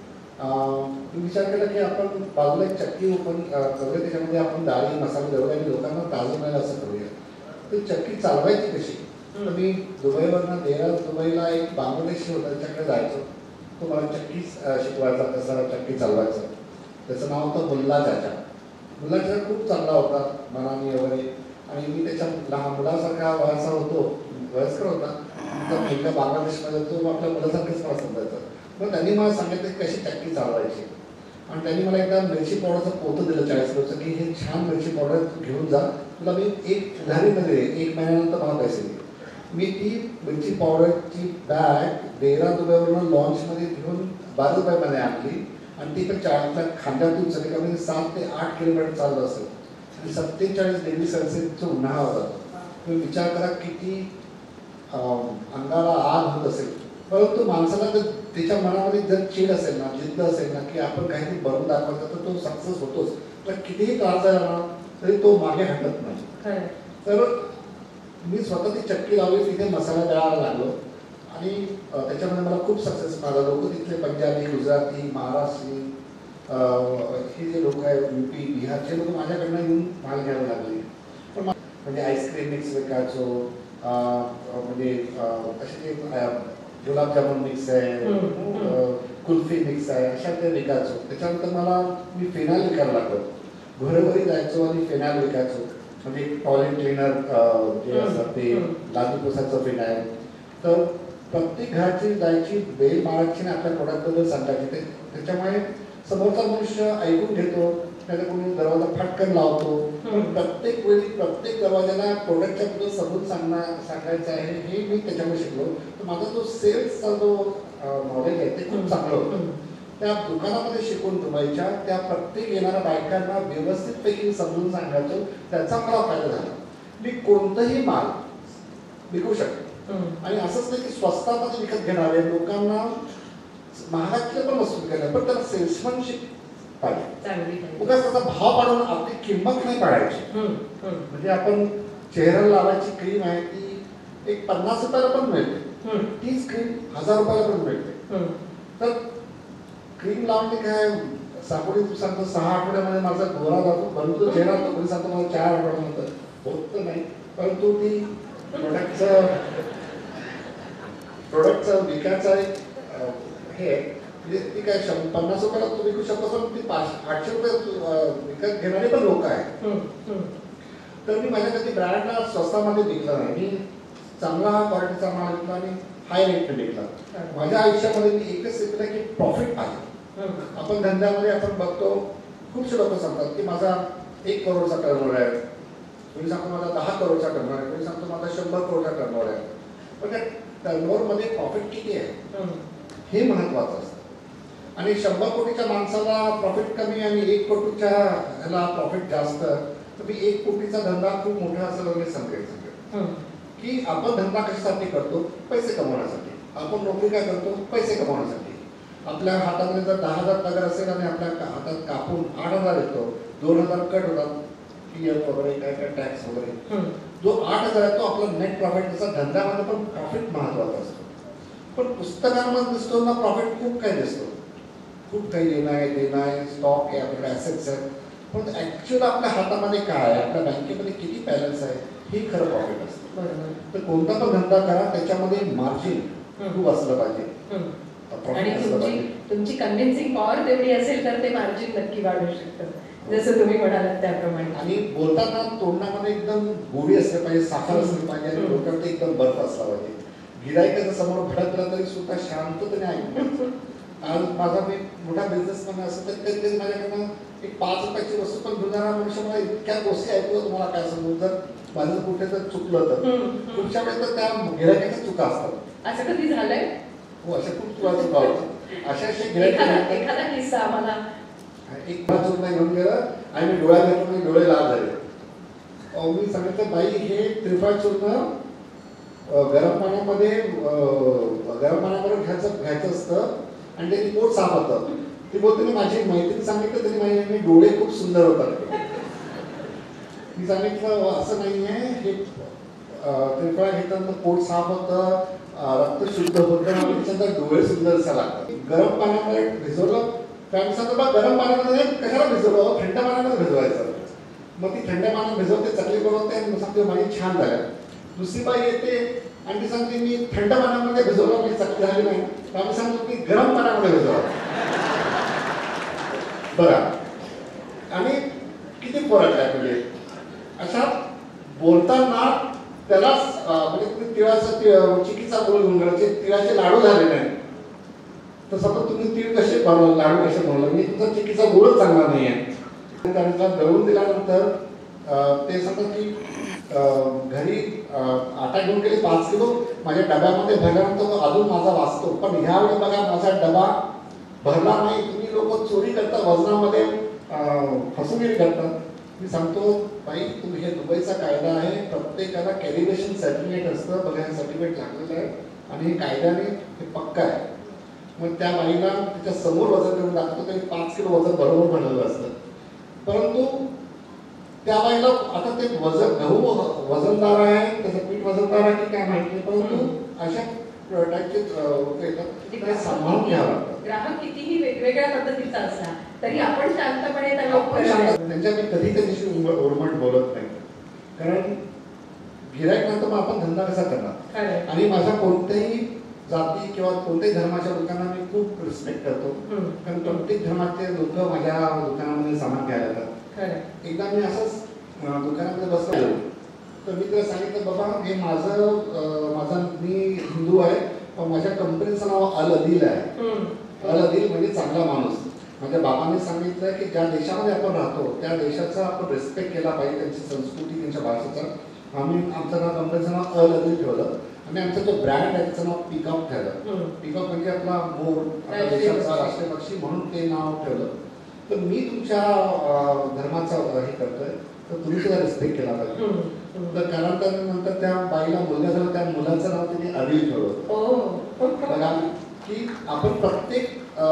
मी विचार केला की आपण बाजूला एक चक्की ओपन करूया, त्याच्यामध्ये आपण डाळी मसाले देऊया आणि लोकांना ताजं मिळेल असं करूया. तर चक्की चालवायची कशी. तर मी दुबईवरनं दुबईला एक बांगलादेशी होता, त्याच्याकडे जायचो. तो मला चक्की शिकवायचा, कसा चक्की चालवायचं. त्याचं नाव होतं मुल्ला चाचा. मुल्ला चाचा खूप चांगला होता मनाने वगैरे, आणि मी त्याच्या लहान मुलासारखा वयाचा होतो, वयस्कर होता. तर मुलगा बांगलादेशमध्ये तो आपल्या मुलासारखंच मला समजायचा. मग त्यांनी मला सांगितलं की कशी चक्की चालवायची. आणि त्यांनी मला एकदा मिरची पावडरचं पोतं दिलं 40 किलोचं की हे छान मिरची पावडर तू घेऊन जा, तुला मी एक उधारीमध्ये 1 महिन्यानंतर मला पैसे दे. मी ती मिरची पावडरची बॅग दुबईवरून लॉन्चमध्ये घेऊन 12 रुपयामध्ये आणली आणि ती पण खांद्यातून सगळी कमी 7 ते 8 किलोमीटर चाललं असेल. आणि 47 डिग्री सेल्सिअसचा उन्हाळा होता. तुम्ही विचार करा किती अंगाला आग होत असेल. परंतु माणसाला जर त्याच्या मनामध्ये जर चीड असेल ना, जिद्द असेल ना की आपण काहीतरी बनवून दाखवायचं, तर तो सक्सेस होतोच. तर कितीही त्रास झाला ना तरी तो मागे हटत नाही. तर मी स्वतः ती चक्की लावली, तिथे मसाला द्यायला लागलो आणि त्याच्यामध्ये मला खूप सक्सेस मिळाला. लोक तिथले पंजाबी, गुजराती, महाराष्ट्री हे जे लोक आहेत, UP बिहारचे लोक माझ्याकडनं येऊन माल घ्यायला लागले. पण म्हणजे आईस्क्रीम मिक्स विकायचो, म्हणजे असे जे गुलाबजामुन मिक्स आहे, कुल्फी मिक्स आहे, अशा ते विकायचो. त्याच्यानंतर मी फिनाईल विकायला लागलो. घरोघरी जायचो आणि फिनाईल विकायचो. म्हणजे टॉयलेट क्लीनर जे असतात ते, लादी पुसायचं फिनाईल. तर प्रत्येक घराची जायची, बेल मारायची आणि आपल्या प्रोडक्टबद्दल सांगायची. त्याच्यामुळे समोरचा मनुष्य ऐकून घेतो, त्याचा कोणी दरवाजा फटकन लावतो. पण प्रत्येक वेळी प्रत्येक दरवाजाला प्रोडक्टच्या बद्दल समजून सांगायचं आहे, हे मी त्याच्यामुळे शिकलो. तर माझा जो सेल्सचा जो नॉलेज आहे ते खूप चांगलं होतं. त्या दुकानामध्ये शिकून दुबईच्या त्या प्रत्येक येणाऱ्या बायकांना व्यवस्थितपैकी समजून सांगायचो. त्याचा मला फायदा झाला. मी कोणतंही माल विकू शकतो. आणि असंच नाही की स्वस्तामध्ये विकत घेणारे लोकांना महागातले पण वस्तू विकायला, पण त्याला सेल्समॅनशिप पाहिजे. उगाच त्याचा भाव पाडून आपली किंमत नाही पाडायची. म्हणजे आपण चेहऱ्याला लावायची क्रीम आहे ती एक 50 रुपयाला पण मिळते, तीच क्रीम 1000 रुपयाला पण मिळते. तर क्रीम लावणे काय साकोळी तू सांगतो 6 आठवड्यामध्ये माझा गोरा जातो, परंतु चेहरा तो कोणी सांगतो मला 4 आठवड्यानंतर होत तर नाही. परंतु ती प्रोडक्टचा विकायचा एक हे म्हणजे ती काय 50 रुपयाला तू विकू शकतो, पण ती 800 रुपये विकत घेणारे पण लोक आहेत. तर मी माझ्या कधी ब्रँडला स्वस्तामध्ये विकला नाही. मी चांगला क्वालिटीचा माल विकला आणि हाय रेटने विकला. माझ्या आयुष्यामध्ये मी एकच शिकलं की प्रॉफिट पाहिजे. आपण धंद्यामध्ये आपण बघतो खूपशे लोक सांगतात की माझा 1 करोडचा टर्नओव्हर आहे, कोणी सांगतो माझा 10 करोडचा टर्नओव्हर आहे, कोणी सांगतो माझा 100 करोडचा टर्नओव्हर आहे. पण त्या टर्नओव्हरमध्ये प्रॉफिट किती आहे हे महत्वाचं असतं. आणि 100 कोटीच्या माणसाला प्रॉफिट कमी आणि 1 कोटीच्या ह्याला प्रॉफिट जास्त, तर मी 1 कोटीचा धंदा खूप मोठा असं मी सांगेन की आपण धंदा कशासाठी करतो? पैसे कमवण्यासाठी. आपण नोकरी काय करतो? पैसे कमवण्यासाठी. आपल्या हातामध्ये जर 10,000 पगार असेल आणि आपल्या हातात कापून 8,000 येतो, 2,000 कट होतात, पीएफ वगैरे काय काय टॅक्स वगैरे, जो 8,000 आहे तो आपला नेट प्रॉफिट. तसा धंद्यामध्ये पण प्रॉफिट महत्वाचा असतो. पण पुस्तकांमध्ये दिसतो ना प्रॉफिट खूप काही दिसतो, खूप काही येणं आहे देणं आहे, स्टॉक आहे, आपल्याकडे ॲसेट्स आहेत. पण ॲक्च्युअल आपल्या हातामध्ये काय आहे, आपल्या बँकेमध्ये किती बॅलन्स आहे, हे खरं प्रॉफिट असतं. तर कोणता पण धंदा करा त्याच्यामध्ये मार्जिन खूप असलं पाहिजे आणि तुमची कन्व्हिन्सिंग पॉवर तेवढी असेल तर ते मार्जिन नक्की वाढू शकतं, जसं तुम्ही म्हणालात त्याप्रमाणे. आणि बोलताना तोंडामध्ये एकदम गोडी असली पाहिजे, साखर असली पाहिजे आणि डोक्यात एकदम बर्फ असला पाहिजे. गिरायकाच्या समोर भडकलं तरी सुद्धा शांततेने ऐकतो. आज माझा मी मोठा बिझनेसमॅन असं तर कधी कधी माझ्याकडनं एक 5 रुपयाची वस्तू पण घेणारा मनुष्य मला इतक्या गोष्टी ऐकतो, तुम्हाला काय सांगू. जर माझं कुठे जर चुकलं तर पुढच्या वेळेस तर त्या गिरायकाच्या चुका असतात. असं कधी झालंय? हो, अशा खूप चुका होतात. अशा गिरायक एखादा किस्सा आम्हाला. एक चूक नाही घेऊन गेलं आणि मी डोळ्यात घेतलं, डोळे लाल झाले. मी सांगितलं बाई हे त्रिफळ चूर्ण गरम पाण्यामध्ये घ्यायचं असतं आणि त्याची पोट साफ होतं. ती बोलते माझी मैत्रीण सांगितलं तरी माझे डोळे खूप सुंदर होतात. मी सांगितलं असं नाही आहे, हे त्रिफळा घेताना पोट साफ होतं, रक्त शुद्ध होतं आणि त्याच्यानंतर डोळे सुंदर दिसायला लागतात. गरम पाण्यामध्ये भिजवलं, त्यामुळे सांगतो बा गरम पाण्यामध्ये कशाला भिजवलं, थंड पाण्यामध्ये भिजवायचं. मग ती थंड पाण्यात भिजवते, चकली बनवते आणि सांगते माझी छान झाल्या. दुसरी बाई येते आणि ती सांगते मी थंड पाण्यामध्ये भिजवलं, माझी चकली झाली नाही, त्यामुळे सांगतो की गरम पाण्यामध्ये भिजवा. बरं, आणि किती फरक आहे म्हणजे अशा बोलताना त्यालाच म्हणजे तुम्ही तिळाचं चिकीचा बोल घेऊन गेला, तिळाचे लाडू झाले नाही तर सतत तुम्ही तीळ कसे बनवलं, लाडू कसे बनवलं, मी तुमचा चिकीचा गोळच चांगला नाही आहे. त्यांना दळून दिल्यानंतर ते सांगतात की घरी आटा घेऊन गेले 5 किलो, माझ्या डब्यामध्ये भरल्यानंतर अजून माझा वाचतो. पण ह्यावेळी बघा माझा डबा भरला नाही. तुम्ही लोक चोरी करता, वजनामध्ये फसवणूक करतात. मी सांगतो बाई तुम्ही हे दुबईचा कायदा आहे, प्रत्येकाला कॅलिब्रेशन सर्टिफिकेट असतं, बघा हे सर्टिफिकेट लागलेलं आहे आणि हे कायद्याने हे पक्का आहे. मग त्या बाईला तिच्या समोर वजन करून दाखवतो तरी 5 किलो वजन बरोबर भरलेलं असतं. परंतु त्या बाईला आता ते गहू वजनदार आहे, त्याचं पीठ वजनदार आहे की काय माहिती नाही, परंतु अशा टाईपचे लोक येतात, सांभाळून घ्यावं लागतं. ग्राहक कितीही वेगवेगळ्या पद्धतीचा असला तरी आपण शांतपणे त्यांच्या मी कधी कधी ओरमट बोलत नाही, कारण गिरायक नंतर मग आपण धंदा कसा करणार. आणि माझ्या कोणत्याही जाती किंवा कोणत्याही धर्माच्या लोकांना मी खूप रिस्पेक्ट करतो, कारण प्रत्येक धर्माचे लोक माझ्या दुकानामध्ये सामान घ्यायला येतात. एकदा मी असंच दुकानामध्ये बसलो तर मी त्याला सांगितलं बाबा हे मी हिंदू आहे पण माझ्या कंपनीचं नाव अल अदिल आहे. अल अदिल म्हणजे चांगला माणूस. माझ्या बाबांनी सांगितलं की ज्या देशामध्ये आपण राहतो त्या देशाचा आपण रिस्पेक्ट केला पाहिजे, त्यांची संस्कृती त्यांच्या भाषेचा. आम्ही आमचं नाव कंपनीचं नाव अल अदिल ठेवलं आणि आमचा जो ब्रँड आहे त्याचं नाव पिकॉक ठेवलं. पिकॉक म्हणजे आपला मोर, आपल्या देशाचा राष्ट्रीय पक्षी म्हणून ते नाव ठेवलं. तर मी तुमच्या धर्माचा हे करतोय तर तुम्ही सुद्धा रिस्पेक्ट केला पाहिजे. तर कालांतरानंतर त्या बाईला मुलगा झाला, त्या मुलाचं नाव त्यांनी अदिल ठेवलं. बघा की आपण प्रत्येक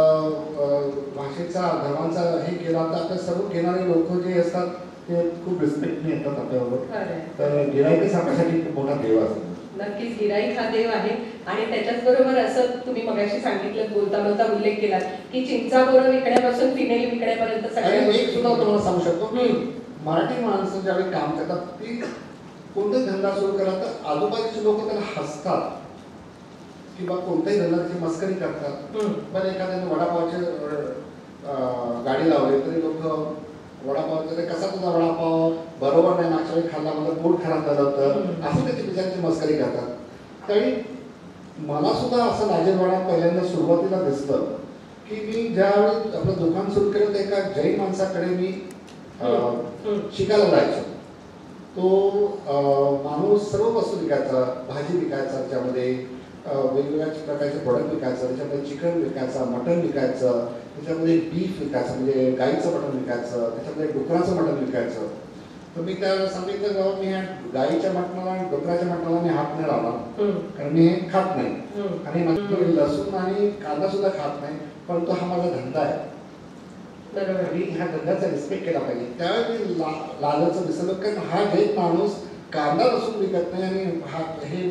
भाषेचा धर्माचा हे केला तर आपल्या सर्व घेणारे लोक जे असतात ते खूप रिस्पेक्टने येतात आपल्याबरोबर. तर गिरायकच आपल्यासाठी खूप मोठा देव असतो. नक्कीच गिराईक हा देव आहे आणि त्याच्याच बरोबर असं तुम्ही मगाशी सांगितलं बोलता बोलता उल्लेख केला की चिंचा बोरं विकण्यापासून फिनेल विकण्यापर्यंत सगळ्या आणि एक गोष्टी सुद्धा तुम्हाला सांगू शकतो की मराठी माणसं ज्यावेळी काम करतात ती कोणताही धंदा सुरू केला तर आजूबाजूचे लोक त्याला हसतात किंवा कोणत्याही धंद्याची मस्करी करतात. पण एखाद्याने वडापावचे गाडी लावली तरी लोक वडापाव कसा तुझा वडापाव बरोबर नाही, मागच्या वेळी खाल्ला मला पोट खराब झालं होतं असं त्याची बिचारांची मस्करी करतात. त्यावेळी मला सुद्धा असं लाजेरवाडा पहिल्यांदा सुरुवातीला दिसलं की मी ज्यावेळी आपलं दुकान सुरू केलं तर एका जैन माणसाकडे मी शिकायला जायचो. तो माणूस सर्व वस्तू विकायचा, भाजी विकायचा, त्याच्यामध्ये वेगवेगळ्या प्रकारचे प्रोडक्ट विकायचं, त्याच्यामध्ये चिकन विकायचं, मटण विकायचं, त्याच्यामध्ये बीफ विकायचं म्हणजे गाईचं मटण विकायचं, त्याच्यामध्ये डुकराचं मटण विकायचं. तर मी त्यावेळेला सांगितलं बाबा मी गाईच्या मटणाला आणि डुकराच्या मटणाला मी हात नाही लावला कारण मी हे खात नाही आणि लसूण आणि कांदा सुद्धा खात नाही, परंतु हा माझा धंदा आहे. बरोबर, मी ह्या धंद्याचा रिस्पेक्ट केला पाहिजे. त्यावेळी मी लालचं दिसलं कारण हा जैन माणूस कांदा लसूण विकत नाही आणि हा हे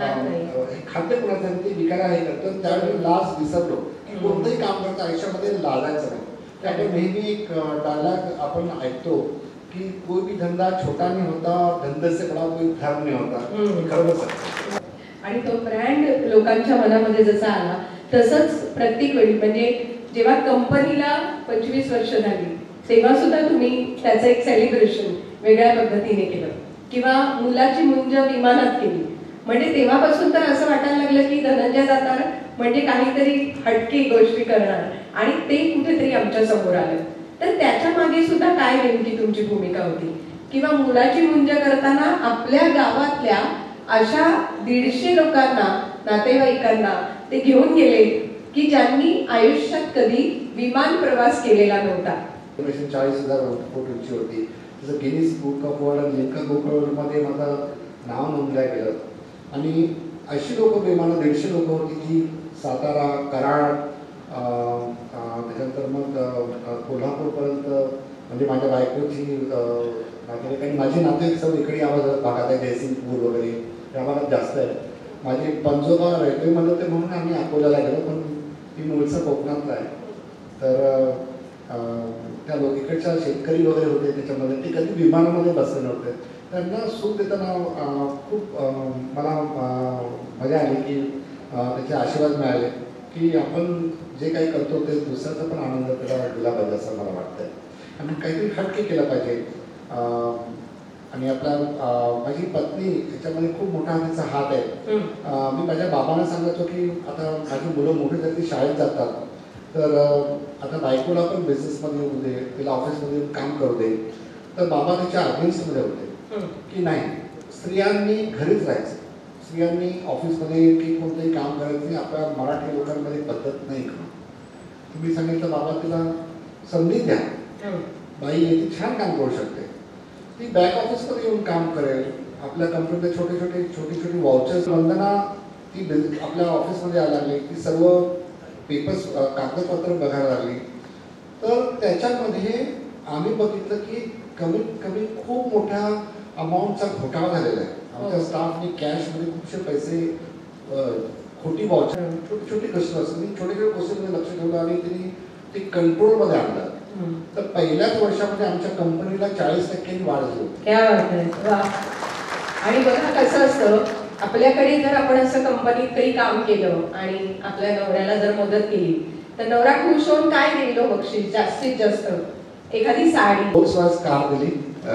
खाद्य कोणाचं ते विकायला हे करतं. त्यावेळी लाज विसरलो. कोणतंही काम करता आयुष्यामध्ये लाजायचं नाही. त्यामुळे नेहमी एक डायलॉग आपण ऐकतो की कोई भी धंदा छोटा नहीं होता, धंदे से बड़ा कोई धर्म नहीं होता. खरंच. आणि तो ब्रँड लोकांच्या मनामध्ये जसा आला तसंच प्रत्येक वेळी म्हणजे जेव्हा कंपनीला 25 वर्ष झाली तेव्हा सुद्धा तुम्ही त्याचं एक सेलिब्रेशन वेगळ्या पद्धतीने केलं किंवा मुलाची मुंज विमानात केली. म्हणजे तेव्हापासून तर असं वाटायला लागलं की धनंजय दातार म्हणजे काहीतरी हटके गोष्टी करणार आणि ते कुठेतरी आमच्या समोर आलं. तर त्याच्या मागे सुद्धा काय नेमकी तुमची भूमिका होती किंवा मुलाची मुंज करताना आपल्या गावातल्या अशा 150 लोकांना, नातेवाईकांना ते घेऊन गेले की ज्यांनी आयुष्यात कधी विमान प्रवास केलेला नव्हता. 40,000 फूट उंची होती. जसं गिनीज बुक ऑफ वर्ल्ड आणि लिंकन बुक ऑफ वर्ल्डमध्ये माझं नाव नोंदलं गेलं आणि अशी लोक विमानं 150 लोक होती की सातारा, कराड, त्याच्यानंतर मग कोल्हापूरपर्यंत म्हणजे माझ्या बायकोची नातेवाईक आणि माझी नातेवाईक सर्व इकडे आवाज भागात आहे, जयसिंगपूर वगैरे त्या भागात जास्त आहे. माझे पंजोबा रेल्वेमध्ये होते म्हणून आम्ही अकोल्याला गेलो, पण ती मूळचं कोकणातलं आहे. तर त्या लोक इकडच्या शेतकरी वगैरे होते त्याच्यामध्ये ते कधी विमानामध्ये बसले नव्हते. त्यांना सुख देताना खूप मला मजा आली की त्याचे आशीर्वाद मिळाले की आपण जे काही करतो ते दुसऱ्याचा पण आनंद त्याला दिला पाहिजे असं मला वाटतंय आणि काहीतरी हटके केलं पाहिजे. आणि आपल्या माझी पत्नी याच्यामध्ये खूप मोठा तिचा हात आहे. मी माझ्या बाबांना सांगायचो की आता माझी मुलं मोठी झाली शाळेत जातात तर आता बायकोला पण बिझनेसमध्ये येऊ दे, तिला ऑफिसमध्ये काम करू दे. तर बाबा त्याच्या अगेन्स्टमध्ये होते की नाही स्त्रियांनी घरीच राहायचं, स्त्रियांनी ऑफिसमध्ये की कोणतंही काम करायचं नाही, आपल्या मराठी लोकांमध्ये पद्धत नाही. तुम्ही सांगितलं बाबा तिला संधी द्या, बाई ती छान काम करू शकते, ती बॅक ऑफिसमध्ये येऊन काम करेल, आपल्या कंपनीमध्ये छोटी छोटी वाउचर्स. वंदना ती आपल्या ऑफिसमध्ये यायला लागली, ती सर्व पेपर्स कागदपत्र बघायला लागली. तर त्याच्यामध्ये आम्ही बघितलं की कमीत कमी खूप मोठ्या अमाऊंटचा घोटाळा झालेला आहे. आमच्या स्टाफने कॅशमध्ये खूपसे पैसे खोटी वाउचर छोटी गोष्ट असते छोट्या गोष्टींमध्ये लक्ष ठेवलं आणि तिने ते कंट्रोलमध्ये आणलं. तर पहिल्याच वर्षामध्ये आमच्या कंपनीला 40% वाढ झाली. आणि बघा कसं असतं आपल्याकडे जर आपण असं कंपनीत काही काम केलं आणि आपल्या नवऱ्याला जर मदत केली तर नवरा खुश होऊन काय देईल बक्षीस जास्तीत जास्त? एखादी साडी, कार दिली.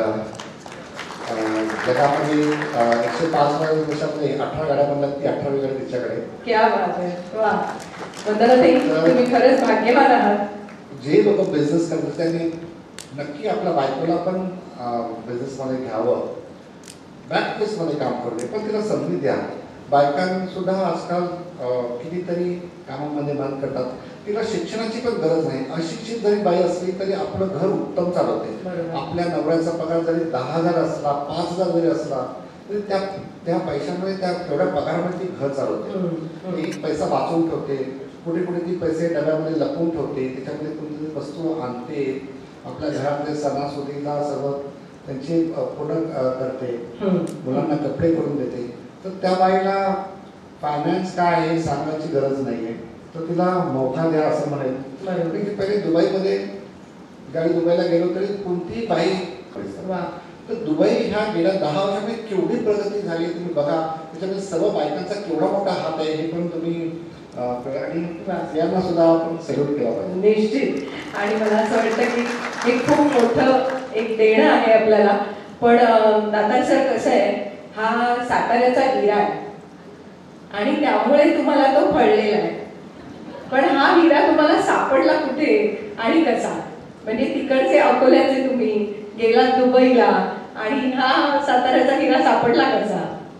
जगामध्ये 105 वर्षामध्ये 18 गाड्या बनतात, ती 18वी गाडी तिच्याकडे. क्या बात आहे, वा. वंदनाताई तुम्ही खरंच भाग्यवान आहात. जे लोक बिझनेस करतात त्यांनी नक्की आपल्या बायकोला पण बिझनेसमध्ये घ्यावं, बॅक ऑफिसमध्ये काम करू दे, पण तिला संधी द्या. बायकांसुद्धा आजकाल कितीतरी कामामध्ये मन करतात. तिला शिक्षणाची पण गरज नाही. अशिक्षित जरी बाई असली तरी आपलं घर उत्तम चालवते. आपल्या नवऱ्याचा पगार जरी 10,000 असला, 5,000 जरी असला तरी त्या पैशामुळे त्या तेवढ्या पगारामध्ये ती घर चालवते. एक पैसा वाचवून ठेवते, कुठे कुठे ती पैसे डब्यामध्ये लपवून ठेवते, त्याच्यामध्ये कोणती वस्तू आणते, आपल्या घरातले सणासुदीला सर्व त्यांची पूर्ण करते, मुलांना कपडे करून देते. तर त्या बाईला फायनान्स काय आहे हे सांगण्याची गरज नाही आहे, तर तिला मोठा द्या असं म्हणेल. मी पहिले दुबईमध्ये ज्यावेळी दुबईला गेलो तरी कोणतीही बाई, तर दुबई ह्या गेल्या 10 वर्षांमध्ये केवढी प्रगती झाली तुम्ही बघा. त्याच्यामध्ये सर्व बायकांचा केवढा मोठा हात आहे हे पण तुम्ही आणि यांना सुद्धा आपण सल्यूट केला पाहिजे. निश्चित. आणि मला असं वाटतं की हे खूप मोठं एक देणं आहे आपल्याला. पण दातार सर कसं आहे, हा साताऱ्याचा हिरा आहे आणि त्यामुळे तुम्हाला तो फळलेला आहे. पण हा हिरा तुम्हाला सापडला कुठे आणि कसा? म्हणजे तिकडचे अकोल्याचे तुम्ही गेलात दुबईला आणि हा साताऱ्याचा हिरा सापडला कसा?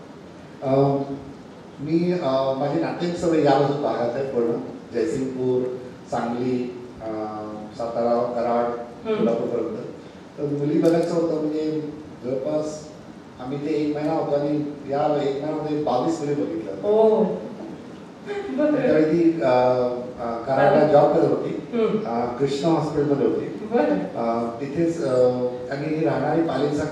मी माझे नाट्य सगळे यावरच भागात आहे पूर्ण. जयसिंगपूर, सांगली, सातारा, कराड, कोल्हापूरपर्यंत. तर मुली बघायचं होतं म्हणजे जवळपास आम्ही ते 1 महिना होतो आणि या 1 महिन्यामध्ये 22 मुली बघितल्या. त्यावेळी ती कराडला जॉब करत होती, कृष्णा हॉस्पिटलमध्ये होती तिथेच. आणि राहणारी पालीचा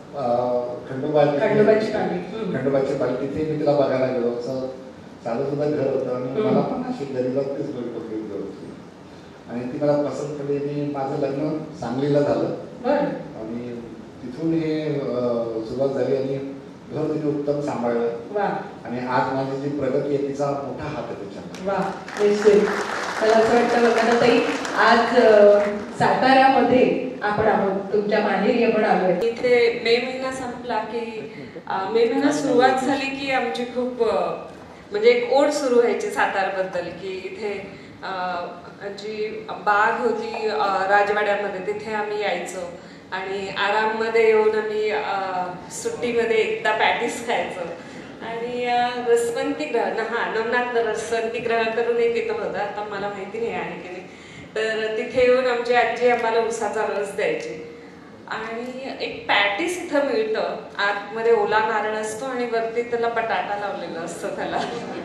खंडोबाची पाली, तिथे मी तिला बघायला गेलो. असं साधं सुद्धा घर होतं आणि मला पण अशी गरीबात तीच घर होती आणि ती मला पसंत पडली आणि माझं लग्न सांगलीला झालं आणि तिथून हे सुरुवात झाली आणि घर तिने उत्तम सांभाळलं आणि आज माझी जी प्रगती आहे तिचा मोठा हात आहे त्याच्यामध्ये. मला असं वाटतं बघा ताई, आज साताऱ्यामध्ये आपण आहोत, तुमच्या माहेरी आपण आलोय. इथे मे महिना संपला की मे महिना सुरुवात झाली की आमची खूप म्हणजे एक ओढ सुरू व्हायची सातारबद्दल की इथे जी बाग होती राजवाड्यामध्ये तिथे आम्ही यायचो आणि आराममध्ये येऊन आम्ही सुट्टीमध्ये एकदा पॅटीस खायचो. आणि रसवंती ग्रह नवनाथ रसवंती ग्रह करून एक येतो होता, आता मला माहिती नाही आहे की नाही. तर तिथे येऊन आमची आजी आम्हाला उसाचा रस द्यायची आणि एक पॅटीस इथं मिळतं, आतमध्ये ओला नारळ असतो आणि वरती त्याला बटाटा लावलेला असतो त्याला.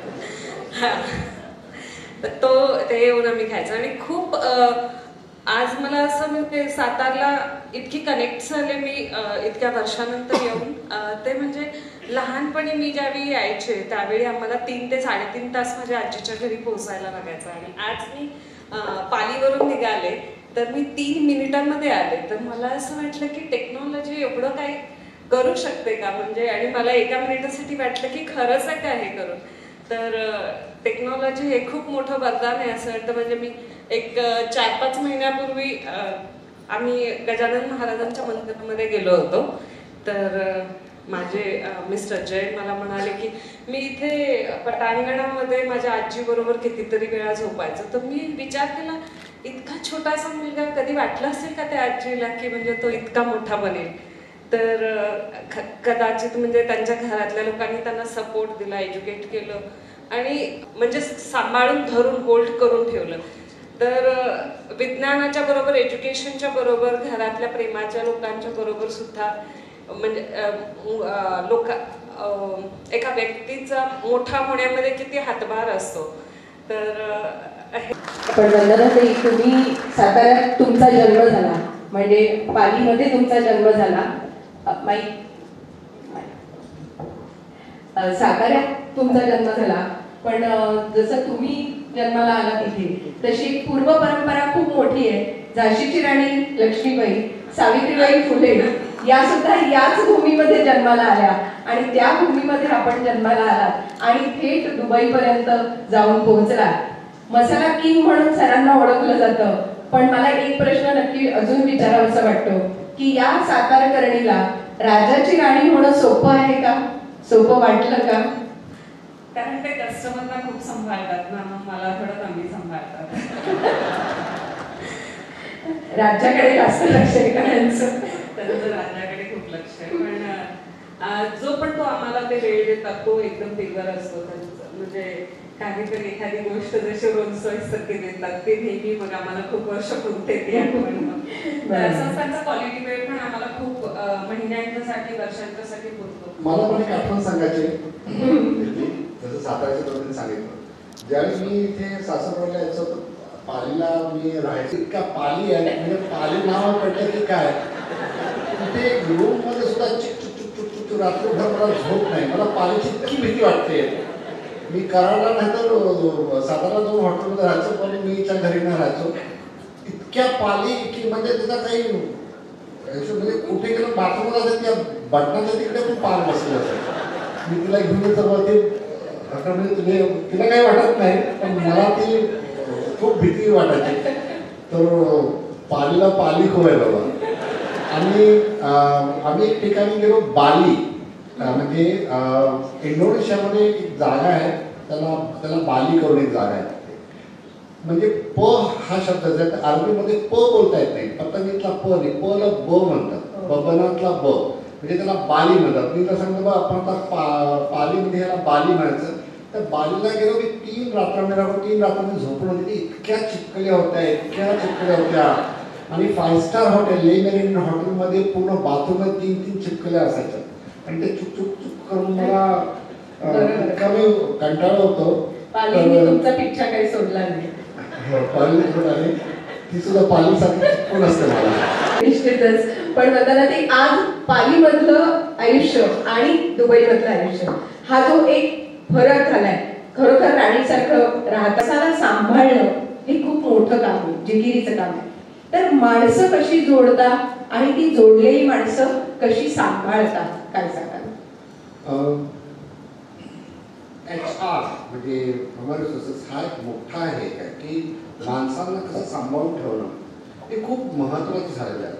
तर ते येऊन आम्ही खायचो आणि खूप आज मला असं म्हणजे सातारला इतकी कनेक्ट झाले मी इतक्या वर्षानंतर येऊन. ते म्हणजे लहानपणी मी ज्यावेळी यायचे त्यावेळी आम्हाला 3 ते 3.5 तास माझ्या आजीच्या घरी पोहोचायला लागायचं आणि आज मी पालीवरून निघाले तर मी 3 मिनिटांमध्ये आले. तर मला असं वाटलं की टेक्नॉलॉजी एवढं काही करू शकते का म्हणजे, आणि मला 1 मिनिटासाठी वाटलं की खरंच आहे का हे करून. तर टेक्नॉलॉजी हे खूप मोठं वरदान आहे असं वाटतं. म्हणजे मी एक 4-5 महिन्यापूर्वी आम्ही गजानन महाराजांच्या मंदिरामध्ये गेलो होतो. तर माझे मिस्टर जय मला म्हणाले की मी इथे पटांगणामध्ये माझ्या आजीबरोबर कितीतरी वेळा झोपायचं. तर मी विचार केला इतका छोटासा मुलगा, कधी वाटलं असेल का त्या आजीला की म्हणजे तो इतका मोठा बनेल. तर कदाचित म्हणजे त्यांच्या घरातल्या लोकांनी त्यांना सपोर्ट दिला, एज्युकेट केलं आणि म्हणजे सांभाळून धरून होल्ड करून ठेवलं. तर विज्ञानाच्या बरोबर एज्युकेशनच्या बरोबर घरातल्या प्रेमाच्या लोकांच्या बरोबर सुद्धा म्हणजे एका व्यक्तीचा मोठा होण्यामध्ये किती हातभार असतो. तर पण वंदनाताई, तुम्ही साताऱ्यात तुमचा जन्म झाला म्हणजे पालीमध्ये तुमचा जन्म झाला. साताऱ्यात तुमचा जन्म झाला, पण जसं तुम्ही जन्माला आला तिथे तशी पूर्व परंपरा खूप मोठी आहे. झाशीची राणी लक्ष्मीबाई, सावित्रीबाई फुले या सुद्धा याच भूमीमध्ये जन्माला आल्या आणि त्या भूमीमध्ये आपण जन्माला आलात आणि थेट दुबईपर्यंत जाऊन पोहोचला. मसाला किंग म्हणून सरांना ओळखलं जातं, पण मला एक प्रश्न नक्की अजून विचारावासा वाटतो की या सातारकर्णीला राजाची राणी होणं सोपं आहे का? सोपं वाटलं का? कारण ते कस्टमरला खूप सांभाळतात ना, मग मला थोडं कमी सांभाळतात. राज्याकडे जास्त लक्ष आहे का त्यांचं? त्यांचं राज्याकडे खूप लक्ष आहे. पण जो पण तो आम्हाला ते वेळ देतात तो एकदम दिलवर असतो. म्हणजे काहीतरी एखादी गोष्ट जशी रोज सोयीस्कर देतात ते नेहमी मग आम्हाला खूप वर्ष पुरते ते आठवण. असं त्यांचा क्वालिटी वेळ पण आम्हाला खूप महिन्यांच्यासाठी वर्षांच्यासाठी पुरतो. मला पण एक आठवण सांगायची, जसं साताऱ्याच्या दौऱ्याने सांगितलं, ज्यावेळी मी इथे सासरवाडीला यायचो होतो पालीला मी राहायचो. इतका पाली आहे म्हणजे पाली नाव पडलं की काय, तिथे रूम मध्ये सुद्धा चिक चुक चुक चुक चुक परंतु रात्रभर मला झोप नाही. मला पालीची इतकी भीती वाटते. मी कराडला नाही तर सातारा जाऊन हॉटेलमध्ये राहायचो, पण मीच्या घरी नाही राहायचो. इतक्या पाली की म्हणजे त्याचा काही म्हणजे कुठे गेलं बाथरूमला असेल त्या बटनाच्या तिकडे पण पाल बसले असेल. मी तिला घेऊन येतो ते म्हणजे तिला काही वाटत नाही, पण मला ती खूप भीती वाटायची. तर पालीला पाली खूप आहे बाबा. आणि आम्ही एक ठिकाणी गेलो बाली, म्हणजे इंडोनेशियामध्ये एक जागा आहे, त्याला बाली करून एक जागा आहे. म्हणजे प हा शब्द अरबीमध्ये प बोलता येत नाही, पतंगीतला प नाही, प ला ब म्हणतात, बबनातला ब, म्हणजे त्याला बाली म्हणतात. मी तर सांगतो बा आपण आता पालीमध्ये याला बाली म्हणायचं. तर बालीला गेलो मी 3 रात्र झोपून होती. इतक्या चिपकल्या होत्या. आणि 5 स्टार हॉटेल ले मेरिडियन हॉटेलमध्ये पूर्ण बाथरूममध्ये 3 चिपकल्या असायच्या. आणि ते चुक करून मला कमी कंटाळा होतो. पालीने तुमचा पिच्छा काही सोडला नाही. पाली सोडाली, ती सुद्धा पालीसारखी चिपकून असते मला. निश्चितच. पण बघा ते आज पालीमधलं आयुष्य आणि दुबईमधलं आयुष्य हा जो एक फरक झालाय, खरोखर राणीसारखं राहताना सांभाळणं हे खूप मोठं काम आहे, जिकिरीचं काम आहे. तर माणसं कशी जोडता आणि ती जोडलेली माणसं कशी सांभाळता, काय सांगाल? HR म्हणजे ह्युमन रिसोर्सेस हा एक मोठा आहे काय की माणसांना कसं सांभाळून ठेवणं हे खूप महत्त्वाचं झालेलं आहे.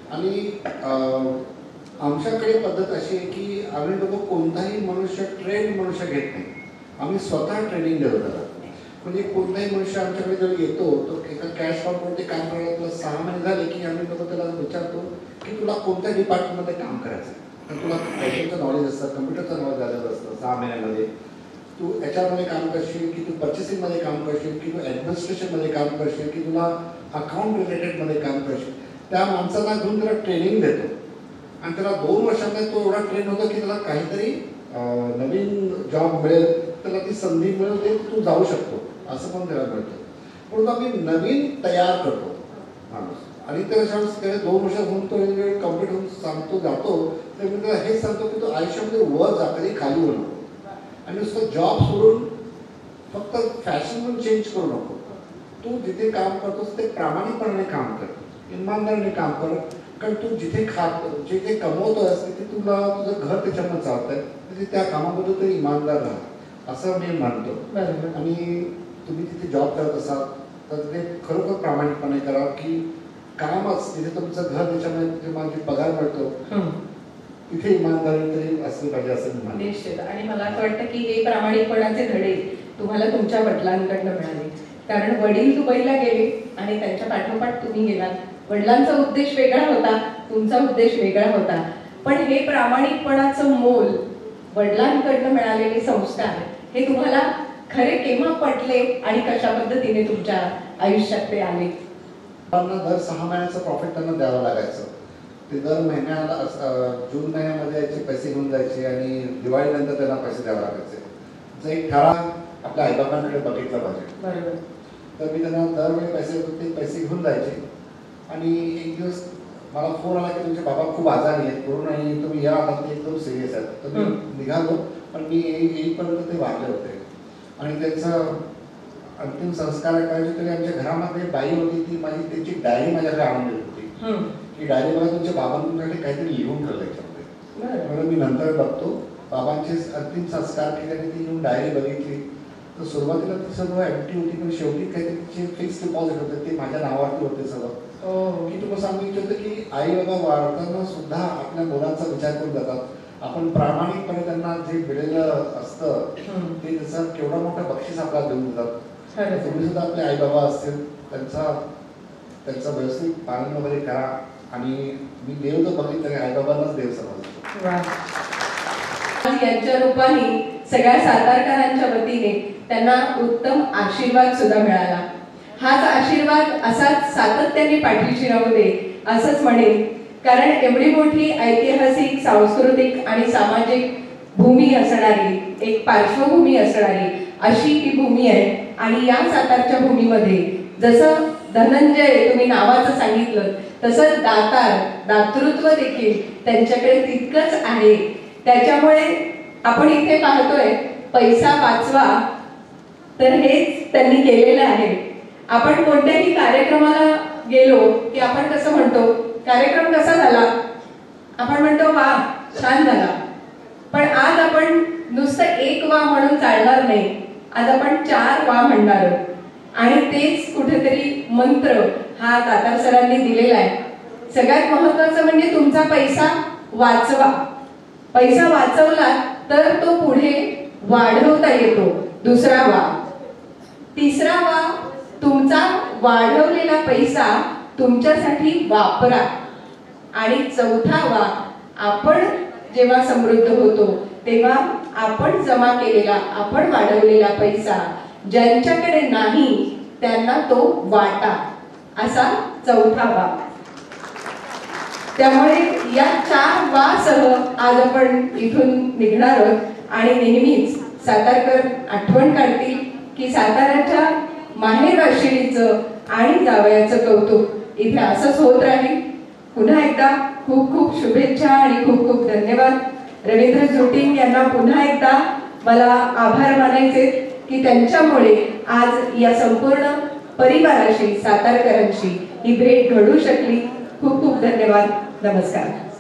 आणि आमच्याकडे पद्धत अशी आहे की आम्ही लोक कोणताही ट्रेंड मनुष्य घेत नाही. आम्ही स्वतः ट्रेनिंग देतो त्याला. म्हणजे कोणताही मनुष्य आमच्याकडे जर येतो तो एका कॅश काउंटरवरती काम करायला तुला 6 महिने झाले की आम्ही लोक त्याला विचारतो की तुला कोणत्या डिपार्टमेंटमध्ये काम करायचं आहे. तर तुला पैशाचं नॉलेज असतं, कम्प्युटरचं नॉलेज झालेलं असतं. 6 महिन्यामध्ये तू HR काम करशील, की तू पर्चेसिंगमध्ये काम करशील, की तू ॲडमिनिस्ट्रेशनमध्ये काम करशील, की तुला अकाउंट रिलेटेडमध्ये काम करशील. त्या माणसाला घेऊन त्याला ट्रेनिंग देतो आणि त्याला 2 वर्षांमध्ये तो एवढा ट्रेन होतो की त्याला काहीतरी नवीन जॉब मिळेल, त्याला ती संधी मिळेल, ते तू जाऊ शकतो असं पण त्याला मिळतं. परंतु आम्ही नवीन तयार करतो माणूस आणि त्याच्या 2 वर्ष होऊन तो कम्प्लीट होऊन सांगतो जातो. तर मी त्याला हेच सांगतो की तो आयुष्यामध्ये वर जा, कधी खाली होऊ नको. आणि नुसतं जॉब सोडून फक्त फॅशन म्हणून चेंज करू नको. तू जिथे काम करतोस ते प्रामाणिकपणे काम कर, इमानदारीने काम कर. कारण तू जिथे जिथे कमवतोस तिथे तुला तुझं घर त्याच्यामध्ये चालतंय, म्हणजे त्या कामाबद्दल तरी इमानदार राहा असं मी मानतो. आणि तुम्ही तिथे जॉब करत असाल तर ते खरोखर प्रामाणिकपणे करा की कामच जिथे तुमचं घर त्याच्यामध्ये माझी पगार मिळतो तिथे इमानदारी तरी असली पाहिजे असं मी मानतो. निश्चित. आणि मला असं वाटतं की हे प्रामाणिकपणाचे धडे तुम्हाला तुमच्या वडिलांकडनं मिळाले. कारण वडील दुबईला गेले आणि त्यांच्या पाठोपाठ तुम्ही गेलात. वडिलांचा उद्देश वेगळा होता, तुमचा उद्देश वेगळा होता. पण हे प्रामाणिकपणाचं मोल, वडिलांकडनं मिळालेले संस्कार हे तुम्हाला खरे केव्हा पटले आणि कशा पद्धतीने तुमच्या आयुष्यात ते आले? दर 6 महिन्याचं प्रॉफिट त्यांना द्यावं लागायचं. ते दर महिन्याला जून महिन्यामध्ये याचे पैसे घेऊन जायचे आणि दिवाळीनंतर त्यांना पैसे द्यावे लागायचे. जर एक ठराव आपल्या आईबाबांकडे बघितलं पाहिजे. बरोबर. तर मी त्यांना दरवेळी पैसे घेऊन जायचे. आणि एक दिवस मला फोन आला की तुमचे बाबा खूप आजारी आहेत, करू नाही तुम्ही या, आता ते एकदम सिरियस आहेत. तर मी निघालो, पण मी येईपर्यंत ते वारले होते. आणि त्यांचा अंतिम संस्कार करायचे तरी आमच्या घरामध्ये बाई होती, ती माझी त्यांची डायरी माझ्याकडे आणून देत होती. की डायरी बघा तुमच्या बाबांकडे काहीतरी लिहून ठेवलं याच्यामध्ये. म्हणून मी नंतर बघतो बाबांचे अंतिम संस्कार केले आणि ती येऊन डायरी बघितली. तर सुरुवातीला ती सर्व एम्प्टी होती, पण शेवटी काहीतरी तिचे फिक्स डिपॉझिट होते, ते माझ्या नावावरती होते सगळं. की तुम्हाला सांगू इच्छितो की आई बाबा वाढताना सुद्धा आपल्या मुलांचा विचार करून जातात. आपण प्रामाणिकपणे त्यांना जे दिलेलं असतं ते त्याचा केवढा मोठा बक्षीस आपल्याला देऊन देतात. तुम्ही सुद्धा आपले आई बाबा असतील त्यांचा व्यवस्थित पालन वगैरे करा. आणि मी देव तर बघितलं की आई बाबांनाच देव समजतो. यांच्या रूपाने सगळ्या सातारकरांच्या वतीने त्यांना उत्तम आशीर्वाद सुद्धा मिळाला. हाच आशीर्वाद असाच सातत्याने पाठीशी राहू दे असंच म्हणेन. कारण एवढी मोठी ऐतिहासिक, सांस्कृतिक आणि सामाजिक भूमी असणारी, एक पार्श्वभूमी असणारी अशी ही भूमी आहे. आणि या सातारच्या भूमीमध्ये जसं धनंजय तुम्ही नावाचं सांगितलं तसं दातृत्व देखील त्यांच्याकडे तितकंच आहे. त्याच्यामुळे आपण इथे पाहतोय पैसा वाचवा, तर हेच त्यांनी केलेलं आहे. आपण कोणत्याही कार्यक्रमाला गेलो की आपण कसं म्हणतो, कार्यक्रम कसा झाला, आपण म्हणतो वा छान झाला. पण आज आपण नुसतं एक वा म्हणून चालणार नाही, आज आपण 4 वा म्हणणार आहोत. आणि तेच कुठेतरी मंत्र हा दातार सरांनी दिलेला आहे. सगळ्यात महत्वाचं म्हणजे तुमचा पैसा वाचवा. पैसा वाचवला तर तो पुढे वाढवता येतो. दुसरा वा. तिसरा वा, तुमचा वाढवलेला पैसा तुमच्यासाठी वापरा. आणि चौथा वा, आपण जेव्हा समृद्ध होतो तेव्हा आपण जमा केलेला, आपण वाढवलेला पैसा ज्यांच्याकडे नाही त्यांना तो वाटा, असा चौथा वा. त्यामुळे या 4 वा सह आज आपण इथून निघणार आहोत. आणि नेहमीच सातारकर आठवण काढतील की साताऱ्याच्या माहेर आशिणीचं आणि जावयाचं कौतुक इथे असंच होत राहील. पुन्हा एकदा खूप खूप शुभेच्छा आणि खूप खूप धन्यवाद. रवींद्र झोटिंग यांना पुन्हा एकदा मला आभार मानायचे की त्यांच्यामुळे आज या संपूर्ण परिवाराशी, सातारकरांशी ही भेट घडू शकली. खूप खूप धन्यवाद. नमस्कार.